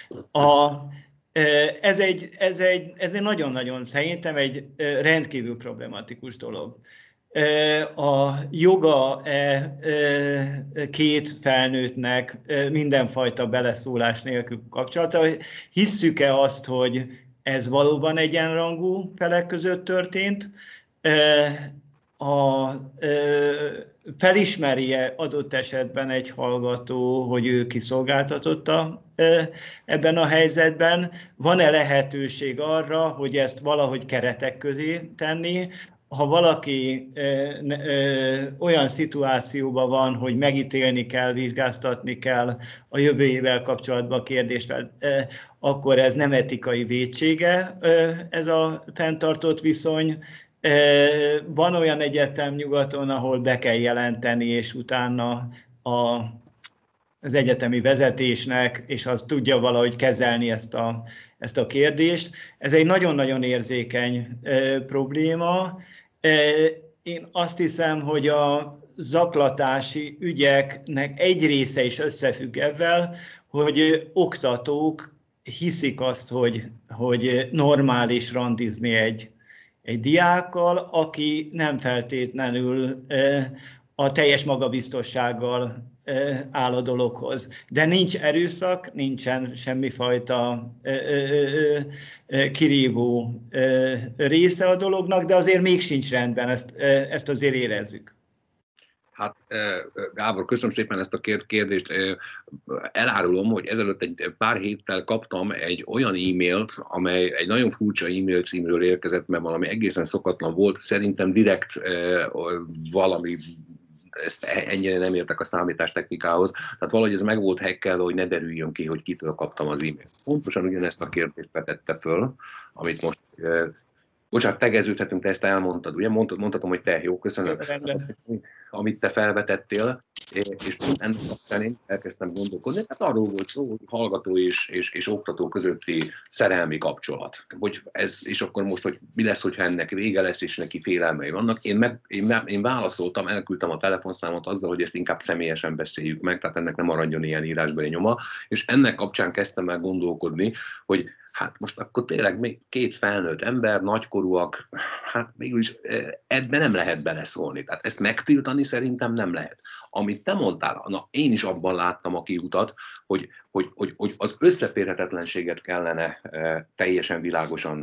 Ez egy nagyon-nagyon szerintem egy rendkívül problematikus dolog. A joga két felnőttnek mindenfajta beleszólás nélkül kapcsolata. Hisszük-e azt, hogy ez valóban egyenrangú felek között történt? Felismeri-e adott esetben egy hallgató, hogy ő kiszolgáltatotta ebben a helyzetben? Van-e lehetőség arra, hogy ezt valahogy keretek közé tenni? ha valaki olyan szituációban van, hogy megítélni kell, vizsgáztatni kell a jövőjével kapcsolatban a kérdést, akkor ez nem etikai vétsége, ez a fenntartott viszony. Van olyan egyetem nyugaton, ahol be kell jelenteni, és utána az egyetemi vezetésnek, és az tudja valahogy kezelni ezt a kérdést. Ez egy nagyon-nagyon érzékeny probléma. Én azt hiszem, hogy a zaklatási ügyeknek egy része is összefügg ezzel, hogy oktatók hiszik azt, hogy normális randizni egy diákkal, aki nem feltétlenül a teljes magabiztossággal áll a dologhoz. De nincs erőszak, nincsen semmifajta kirívó része a dolognak, de azért még sincs rendben, ezt azért érezzük. Hát Gábor, köszönöm szépen ezt a kérdést. Elárulom, hogy ezelőtt egy pár héttel kaptam egy olyan e-mailt, amely egy nagyon furcsa e-mail címről érkezett, mert valami egészen szokatlan volt. Szerintem direkt valami, ezt ennyire nem értek a számítástechnikához, tehát valahogy ez meg volt hackelve, hogy ne derüljön ki, hogy kitől kaptam az e-mailt. Pontosan ugyanezt a kérdést vetette föl, amit most... Bocsánat, tegeződhetünk, te ezt elmondtad, ugye? Mondhatom, hogy te, jó, köszönöm. Amit te felvetettél, és ennek kapcsán én elkezdtem gondolkodni, tehát arról volt szó, hogy hallgató és oktató közötti szerelmi kapcsolat. Hogy ez, és akkor most, hogy mi lesz, hogyha ennek vége lesz, és neki félelmei vannak. Én válaszoltam, elküldtem a telefonszámot azzal, hogy ezt inkább személyesen beszéljük meg, tehát ennek nem maradjon ilyen írásbeli nyoma, és ennek kapcsán kezdtem el gondolkodni, hogy hát most akkor tényleg még két felnőtt ember, nagykorúak, hát mégis ebben nem lehet beleszólni. Tehát ezt megtiltani szerintem nem lehet. Amit te mondtál, na én is abban láttam a kiutat, hogy az összeférhetetlenséget kellene teljesen világosan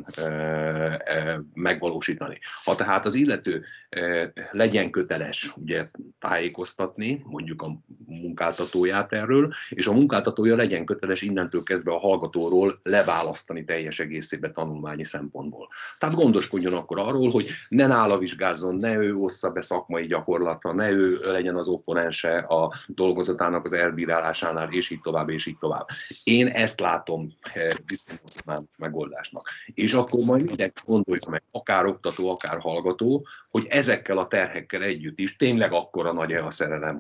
megvalósítani. Ha tehát az illető legyen köteles ugye, tájékoztatni, mondjuk a munkáltatóját erről, és a munkáltatója legyen köteles innentől kezdve a hallgatóról leválasztani teljes egészében tanulmányi szempontból. Tehát gondoskodjon akkor arról, hogy ne nála vizsgázzon, ne ő ossza be szakmai gyakorlatra, ne ő legyen az opponense a dolgozatának az elbírálásánál, és így tovább, és így tovább. Én ezt látom viszonylag megoldásnak. És akkor majd mindenki gondolja meg, akár oktató, akár hallgató, hogy ezekkel a terhekkel együtt is tényleg akkora nagy-e a szerelem,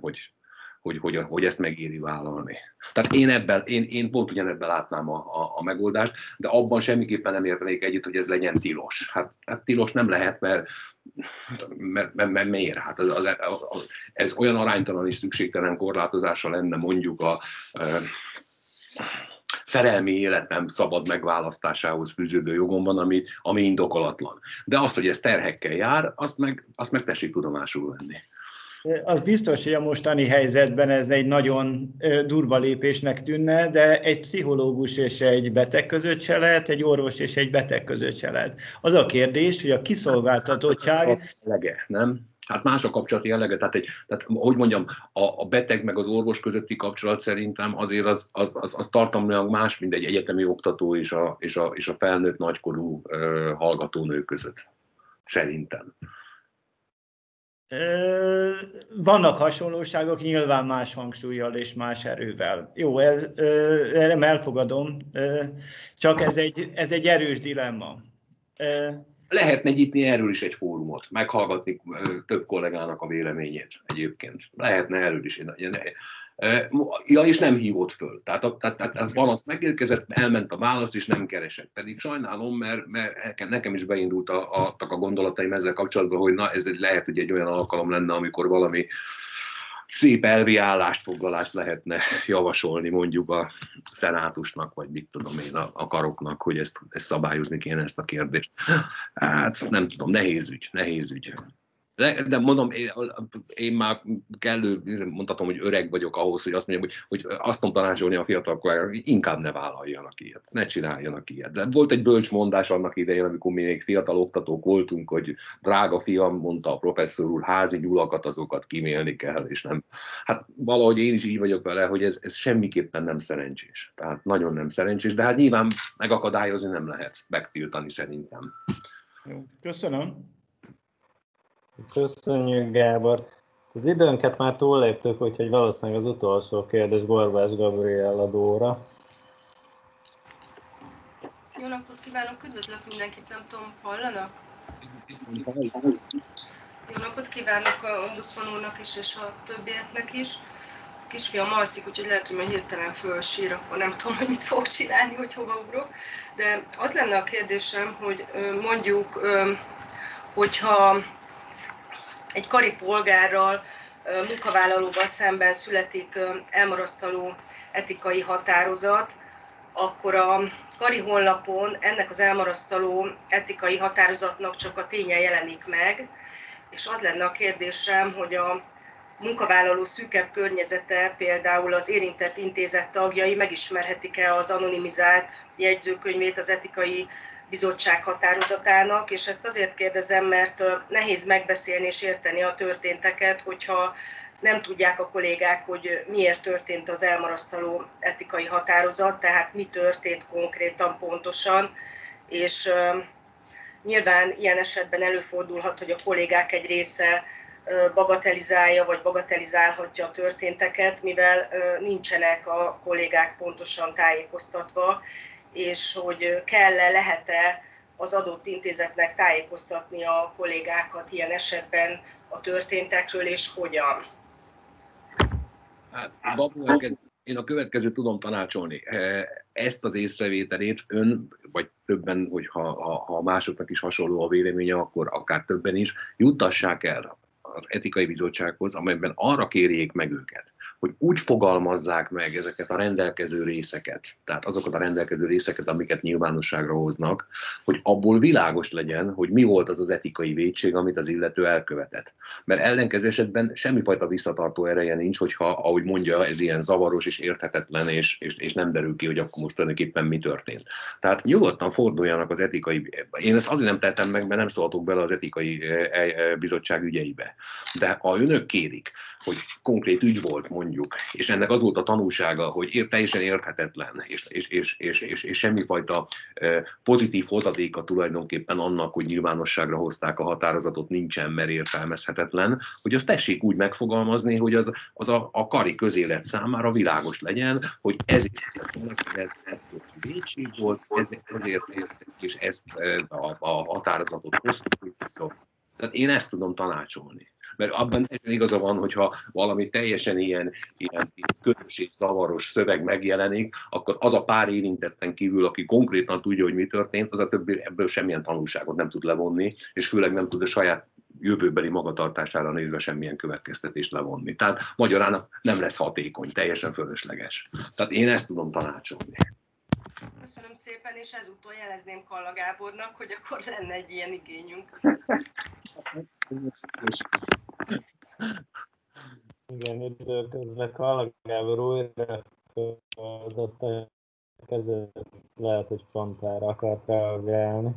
hogy ezt megéri vállalni. Tehát én pont ugyanebben látnám a megoldást, de abban semmiképpen nem értenék együtt, hogy ez legyen tilos. Hát tilos nem lehet, mert miért? Hát ez olyan aránytalan és szükségtelen korlátozása lenne mondjuk a szerelmi életem szabad megválasztásához fűződő jogomban, ami indokolatlan. De az, hogy ez terhekkel jár, azt meg tessék tudomásul venni. Az biztos, hogy a mostani helyzetben ez egy nagyon durva lépésnek tűnne, de egy pszichológus és egy beteg között se lehet, egy orvos és egy beteg között se lehet. Az a kérdés, hogy a kiszolgáltatottság... Nem? Hát más a kapcsolati jellege, tehát hogy mondjam, a beteg meg az orvos közötti kapcsolat szerintem azért az tartalmilag más, mint egy egyetemi oktató és a felnőtt nagykorú hallgatónő között. Szerintem. Vannak hasonlóságok, nyilván más hangsúllyal és más erővel. Jó, erre elfogadom, csak ez egy erős dilemma. Lehetne nyitni erről is egy fórumot, meghallgatni több kollégának a véleményét egyébként. Lehetne erről is. Ja, és nem hívott föl. Tehát a panasz megérkezett, elment a választ, és nem keresett. Pedig sajnálom, mert nekem is beindultak a gondolataim ezzel kapcsolatban, hogy na, ez lehet, hogy egy olyan alkalom lenne, amikor valami szép elvi állásfoglalást lehetne javasolni mondjuk a szenátusnak, vagy mit tudom én, a karoknak, hogy ezt szabályozni kéne, ezt a kérdést. Hát nem tudom, nehéz ügy. De mondom, én már mondhatom, hogy öreg vagyok ahhoz, hogy azt mondjam, hogy azt tudom tanácsolni a fiatal kollégának, hogy inkább ne vállaljanak ilyet, ne csináljanak ilyet. De volt egy bölcs mondás annak idején, amikor mi még fiatal oktatók voltunk, hogy drága fiam, mondta a professzor úr, házi gyulakat, azokat kimélni kell, és nem. Hát valahogy én is így vagyok vele, hogy ez semmiképpen nem szerencsés. Tehát nagyon nem szerencsés, de hát nyilván megakadályozni nem lehet, megtiltani szerintem. Jó, köszönöm. Köszönjük, Gábor. Az időnket már túlléptük, úgyhogy valószínűleg az utolsó kérdés Gorbás Gabriella Dóra. Jó napot kívánok, üdvözlök mindenkit, nem tudom, hallanak? Jó napot kívánok a ombudsman úrnak is, és a többieknek is. A kisfiam alszik, úgyhogy lehet, hogy majd hirtelen fölsír, akkor nem tudom, hogy mit fogok csinálni, hogy hova ugrok. De az lenne a kérdésem, hogy mondjuk, hogyha egy kari polgárral, munkavállalóval szemben születik elmarasztaló etikai határozat, akkor a kari honlapon ennek az elmarasztaló etikai határozatnak csak a ténye jelenik meg, és az lenne a kérdésem, hogy a munkavállaló szűkebb környezete, például az érintett intézet tagjai megismerhetik-e az anonimizált jegyzőkönyvét az etikai bizottság határozatának, és ezt azért kérdezem, mert nehéz megbeszélni és érteni a történteket, hogyha nem tudják a kollégák, hogy miért történt az elmarasztaló etikai határozat, tehát mi történt konkrétan pontosan, és nyilván ilyen esetben előfordulhat, hogy a kollégák egy része bagatelizálja vagy bagatelizálhatja a történteket, mivel nincsenek a kollégák pontosan tájékoztatva, és hogy kell-e, lehet-e az adott intézetnek tájékoztatni a kollégákat ilyen esetben a történtekről, és hogyan. Én a következőt tudom tanácsolni. Ezt az észrevételét ön, vagy többen, ha másoknak is hasonló a véleménye, akkor akár többen is, juttassák el az etikai bizottsághoz, amelyben arra kérjék meg őket, hogy úgy fogalmazzák meg ezeket a rendelkező részeket, tehát azokat a rendelkező részeket, amiket nyilvánosságra hoznak, hogy abból világos legyen, hogy mi volt az az etikai vétség, amit az illető elkövetett. Mert ellenkező esetben semmifajta visszatartó ereje nincs, hogyha, ahogy mondja, ez ilyen zavaros és érthetetlen, és nem derül ki, hogy akkor most tulajdonképpen mi történt. Tehát nyugodtan forduljanak az etikai... Én ezt azért nem tettem meg, mert nem szóltok bele az etikai bizottság ügyeibe. De ha önök kérik, hogy konkrét ügy volt, mondjuk, és ennek az volt a tanulsága, hogy teljesen érthetetlen, és semmifajta pozitív hozadéka tulajdonképpen annak, hogy nyilvánosságra hozták a határozatot, nincsen, mert értelmezhetetlen, hogy azt tessék úgy megfogalmazni, hogy az a kari közélet számára világos legyen, hogy ezért vétség volt, ezért és ezt a határozatot hoztuk. Tehát én ezt tudom tanácsolni. Mert abban teljesen igaza van, hogyha valami teljesen ilyen közös és zavaros szöveg megjelenik, akkor az a pár érintetten kívül, aki konkrétan tudja, hogy mi történt, az a többi ebből semmilyen tanulságot nem tud levonni, és főleg nem tud a saját jövőbeli magatartására nézve semmilyen következtetést levonni. Tehát magyarán nem lesz hatékony, teljesen fölösleges. Tehát én ezt tudom tanácsolni. Köszönöm szépen, és ezúttal jelezném Kalla Gábornak, hogy akkor lenne egy ilyen igényünk. Igen, időközben Kalla Gábor újra feladott a kezét, lehet, hogy pont erre akart reagálni.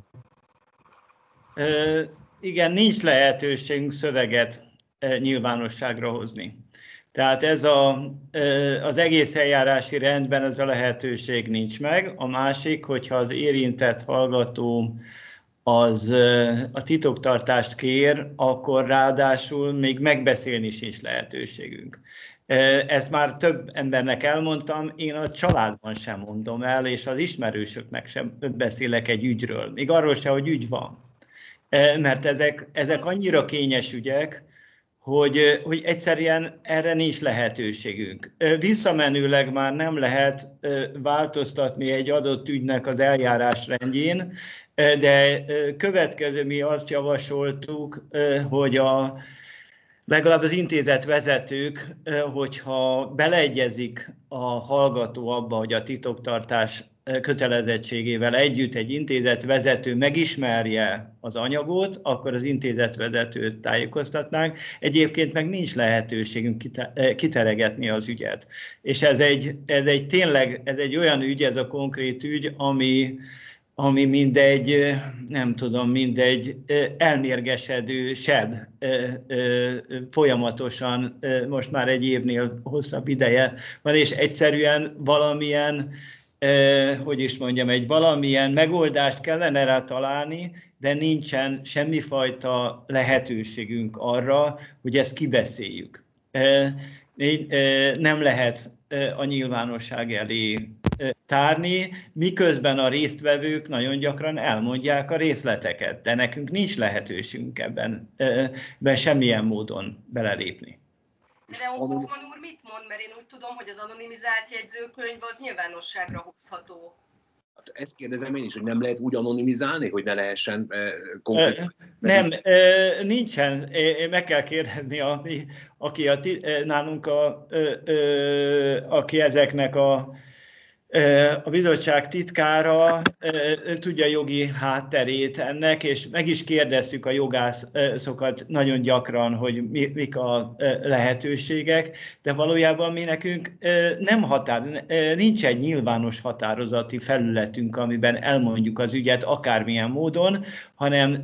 Igen, nincs lehetőségünk szöveget nyilvánosságra hozni. Tehát ez az egész eljárási rendben ez a lehetőség nincs meg. A másik, hogyha az érintett hallgató az a titoktartást kér, akkor ráadásul még megbeszélni sincs lehetőségünk. Ezt már több embernek elmondtam, én a családban sem mondom el, és az ismerősöknek sem beszélek egy ügyről, még arról sem, hogy ügy van. Mert ezek annyira kényes ügyek, hogy egyszerűen erre nincs lehetőségünk. Visszamenőleg már nem lehet változtatni egy adott ügynek az eljárásrendjén, de következő mi azt javasoltuk, hogy legalább az intézetvezetők, hogyha beleegyezik a hallgató abba, hogy a titoktartás kötelezettségével együtt egy intézetvezető megismerje az anyagot, akkor az intézetvezetőt tájékoztatnánk. Egyébként meg nincs lehetőségünk kiteregetni az ügyet. És ez egy olyan ügy, ez a konkrét ügy, ami mindegy, nem tudom, mindegy elmérgesedő seb folyamatosan most már egy évnél hosszabb ideje van, és egyszerűen valamilyen, hogy is mondjam, valamilyen megoldást kellene rá találni, de nincsen semmifajta lehetőségünk arra, hogy ezt kibeszéljük. Nem lehet a nyilvánosság elé tárni, miközben a résztvevők nagyon gyakran elmondják a részleteket, de nekünk nincs lehetőségünk ebben semmilyen módon belelépni. De Ombudsman úr mit mond? Mert én úgy tudom, hogy az anonimizált jegyzőkönyv az nyilvánosságra hozható. Ezt kérdezem én is, hogy nem lehet úgy anonimizálni, hogy ne lehessen konkrét... Nem, nincsen. Meg kell kérdezni, aki nálunk aki ezeknek a bizottság titkára tudja jogi hátterét ennek, és meg is kérdeztük a jogászokat nagyon gyakran, hogy mik a lehetőségek, de valójában mi nekünk nincs egy nyilvános határozati felületünk, amiben elmondjuk az ügyet akármilyen módon, hanem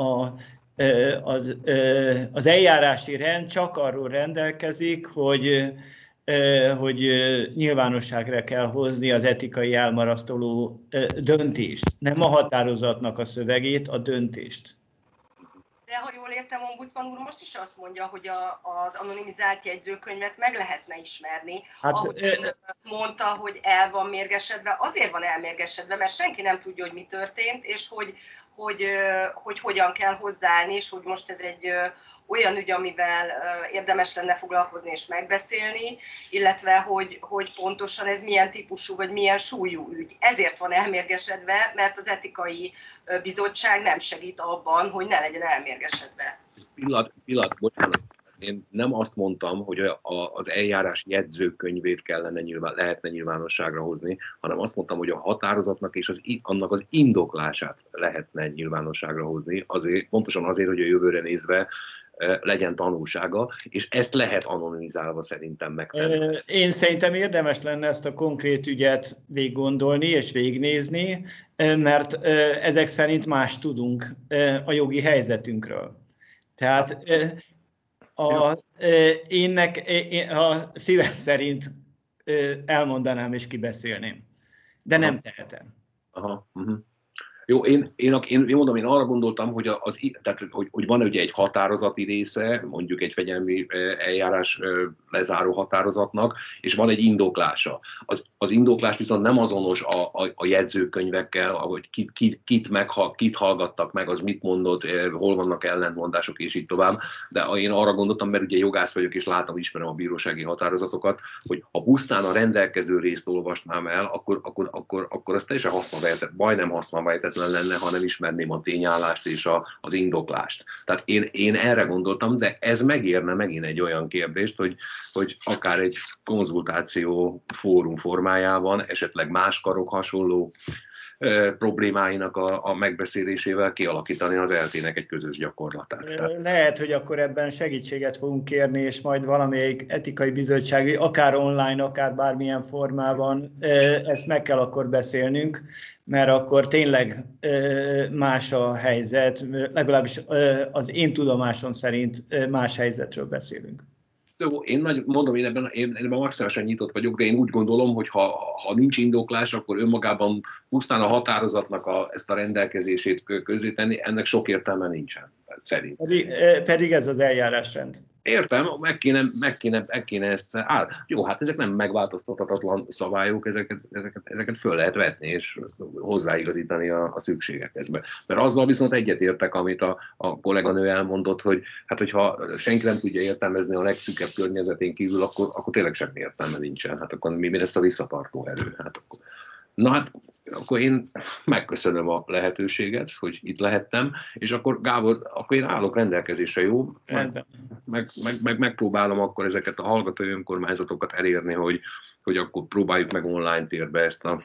az eljárási rend csak arról rendelkezik, hogy nyilvánosságra kell hozni az etikai elmarasztaló döntést. Nem a határozatnak a szövegét, a döntést. De ha jól értem, Ombudsman úr most is azt mondja, hogy az anonimizált jegyzőkönyvet meg lehetne ismerni. Hát, ahogy mondta, hogy el van mérgesedve, azért van elmérgesedve, mert senki nem tudja, hogy mi történt, és hogy hogyan kell hozzáállni, és hogy most ez egy olyan ügy, amivel érdemes lenne foglalkozni és megbeszélni, illetve hogy pontosan ez milyen típusú vagy milyen súlyú ügy. Ezért van elmérgesedve, mert az etikai bizottság nem segít abban, hogy ne legyen elmérgesedve. Pillanat, bocsánat. Én nem azt mondtam, hogy az eljárás jegyzőkönyvét lehetne nyilvánosságra hozni, hanem azt mondtam, hogy a határozatnak és annak az indoklását lehetne nyilvánosságra hozni, pontosan azért, hogy a jövőre nézve legyen tanulsága, és ezt lehet anonimizálva szerintem megtenni. Én szerintem érdemes lenne ezt a konkrét ügyet végiggondolni és végignézni, mert ezek szerint más tudunk a jogi helyzetünkről. Tehát én a szívem szerint elmondanám és kibeszélném, de nem tehetem. Aha, Jó, én mondom, én arra gondoltam, hogy, hogy van ugye egy határozati része, mondjuk egy fegyelmi eljárás lezáró határozatnak, és van egy indoklása. Az indoklás viszont nem azonos a jegyzőkönyvekkel, ahogy kit hallgattak meg, az mit mondott, hol vannak ellentmondások, és így tovább. De én arra gondoltam, mert ugye jogász vagyok, és ismerem a bírósági határozatokat, hogy ha pusztán a rendelkező részt olvasnám el, akkor az teljesen majdnem használvejtetlen lenne, ha nem ismerném a tényállást és az indoklást. Tehát én erre gondoltam, de ez megérne megint egy olyan kérdést, hogy akár egy konzultáció fórum formájában, esetleg más karok hasonló problémáinak a megbeszélésével kialakítani az ELTE-nek egy közös gyakorlatát. Lehet, hogy akkor ebben segítséget fogunk kérni, és majd valamelyik etikai bizottsági, akár online, akár bármilyen formában ezt meg kell akkor beszélnünk, mert akkor tényleg más a helyzet, legalábbis az én tudomásom szerint más helyzetről beszélünk. Én ebben maximálisan nyitott vagyok, de én úgy gondolom, hogy ha nincs indoklás, akkor önmagában pusztán a határozatnak ezt a rendelkezését közzétenni, ennek sok értelme nincsen, szerintem. Pedig ez az eljárásrend. Értem, meg kéne ezt... Jó, hát ezek nem megváltoztathatatlan szabályok, ezeket föl lehet vetni, és hozzáigazítani a szükségekhez. Mert azzal viszont egyetértek, amit a kolléganő elmondott, hogy hát hogyha senki nem tudja értelmezni a legszűkebb környezetén kívül, akkor tényleg semmi értelme nincsen. Hát akkor mi lesz a visszatartó erő? Akkor én megköszönöm a lehetőséget, hogy itt lehettem, és akkor Gábor, akkor én állok rendelkezésre, jó? Megpróbálom akkor ezeket a hallgatói önkormányzatokat elérni, hogy akkor próbáljuk meg online térbe ezt a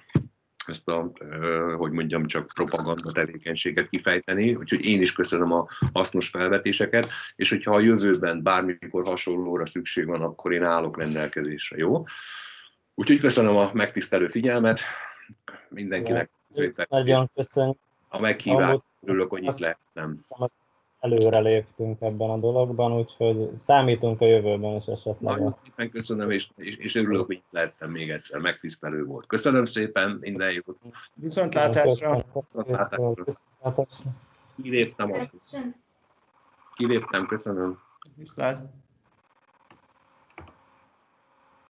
hogy mondjam, csak propaganda tevékenységet kifejteni, úgyhogy én is köszönöm a hasznos felvetéseket, és hogyha a jövőben bármikor hasonlóra szükség van, akkor én állok rendelkezésre, jó? Úgyhogy köszönöm a megtisztelő figyelmet, mindenkinek. Nagyon köszönjük. A meghívást, örülök, hogy itt lehettem. Előre léptünk ebben a dologban, úgyhogy számítunk a jövőben is esetleg. Nagyon szépen köszönöm, és örülök, hogy itt lehettem még egyszer, megtisztelő volt. Köszönöm szépen, minden jót. Viszontlátásra! Viszontlátásra. Kiléptem, köszönöm. Viszlát.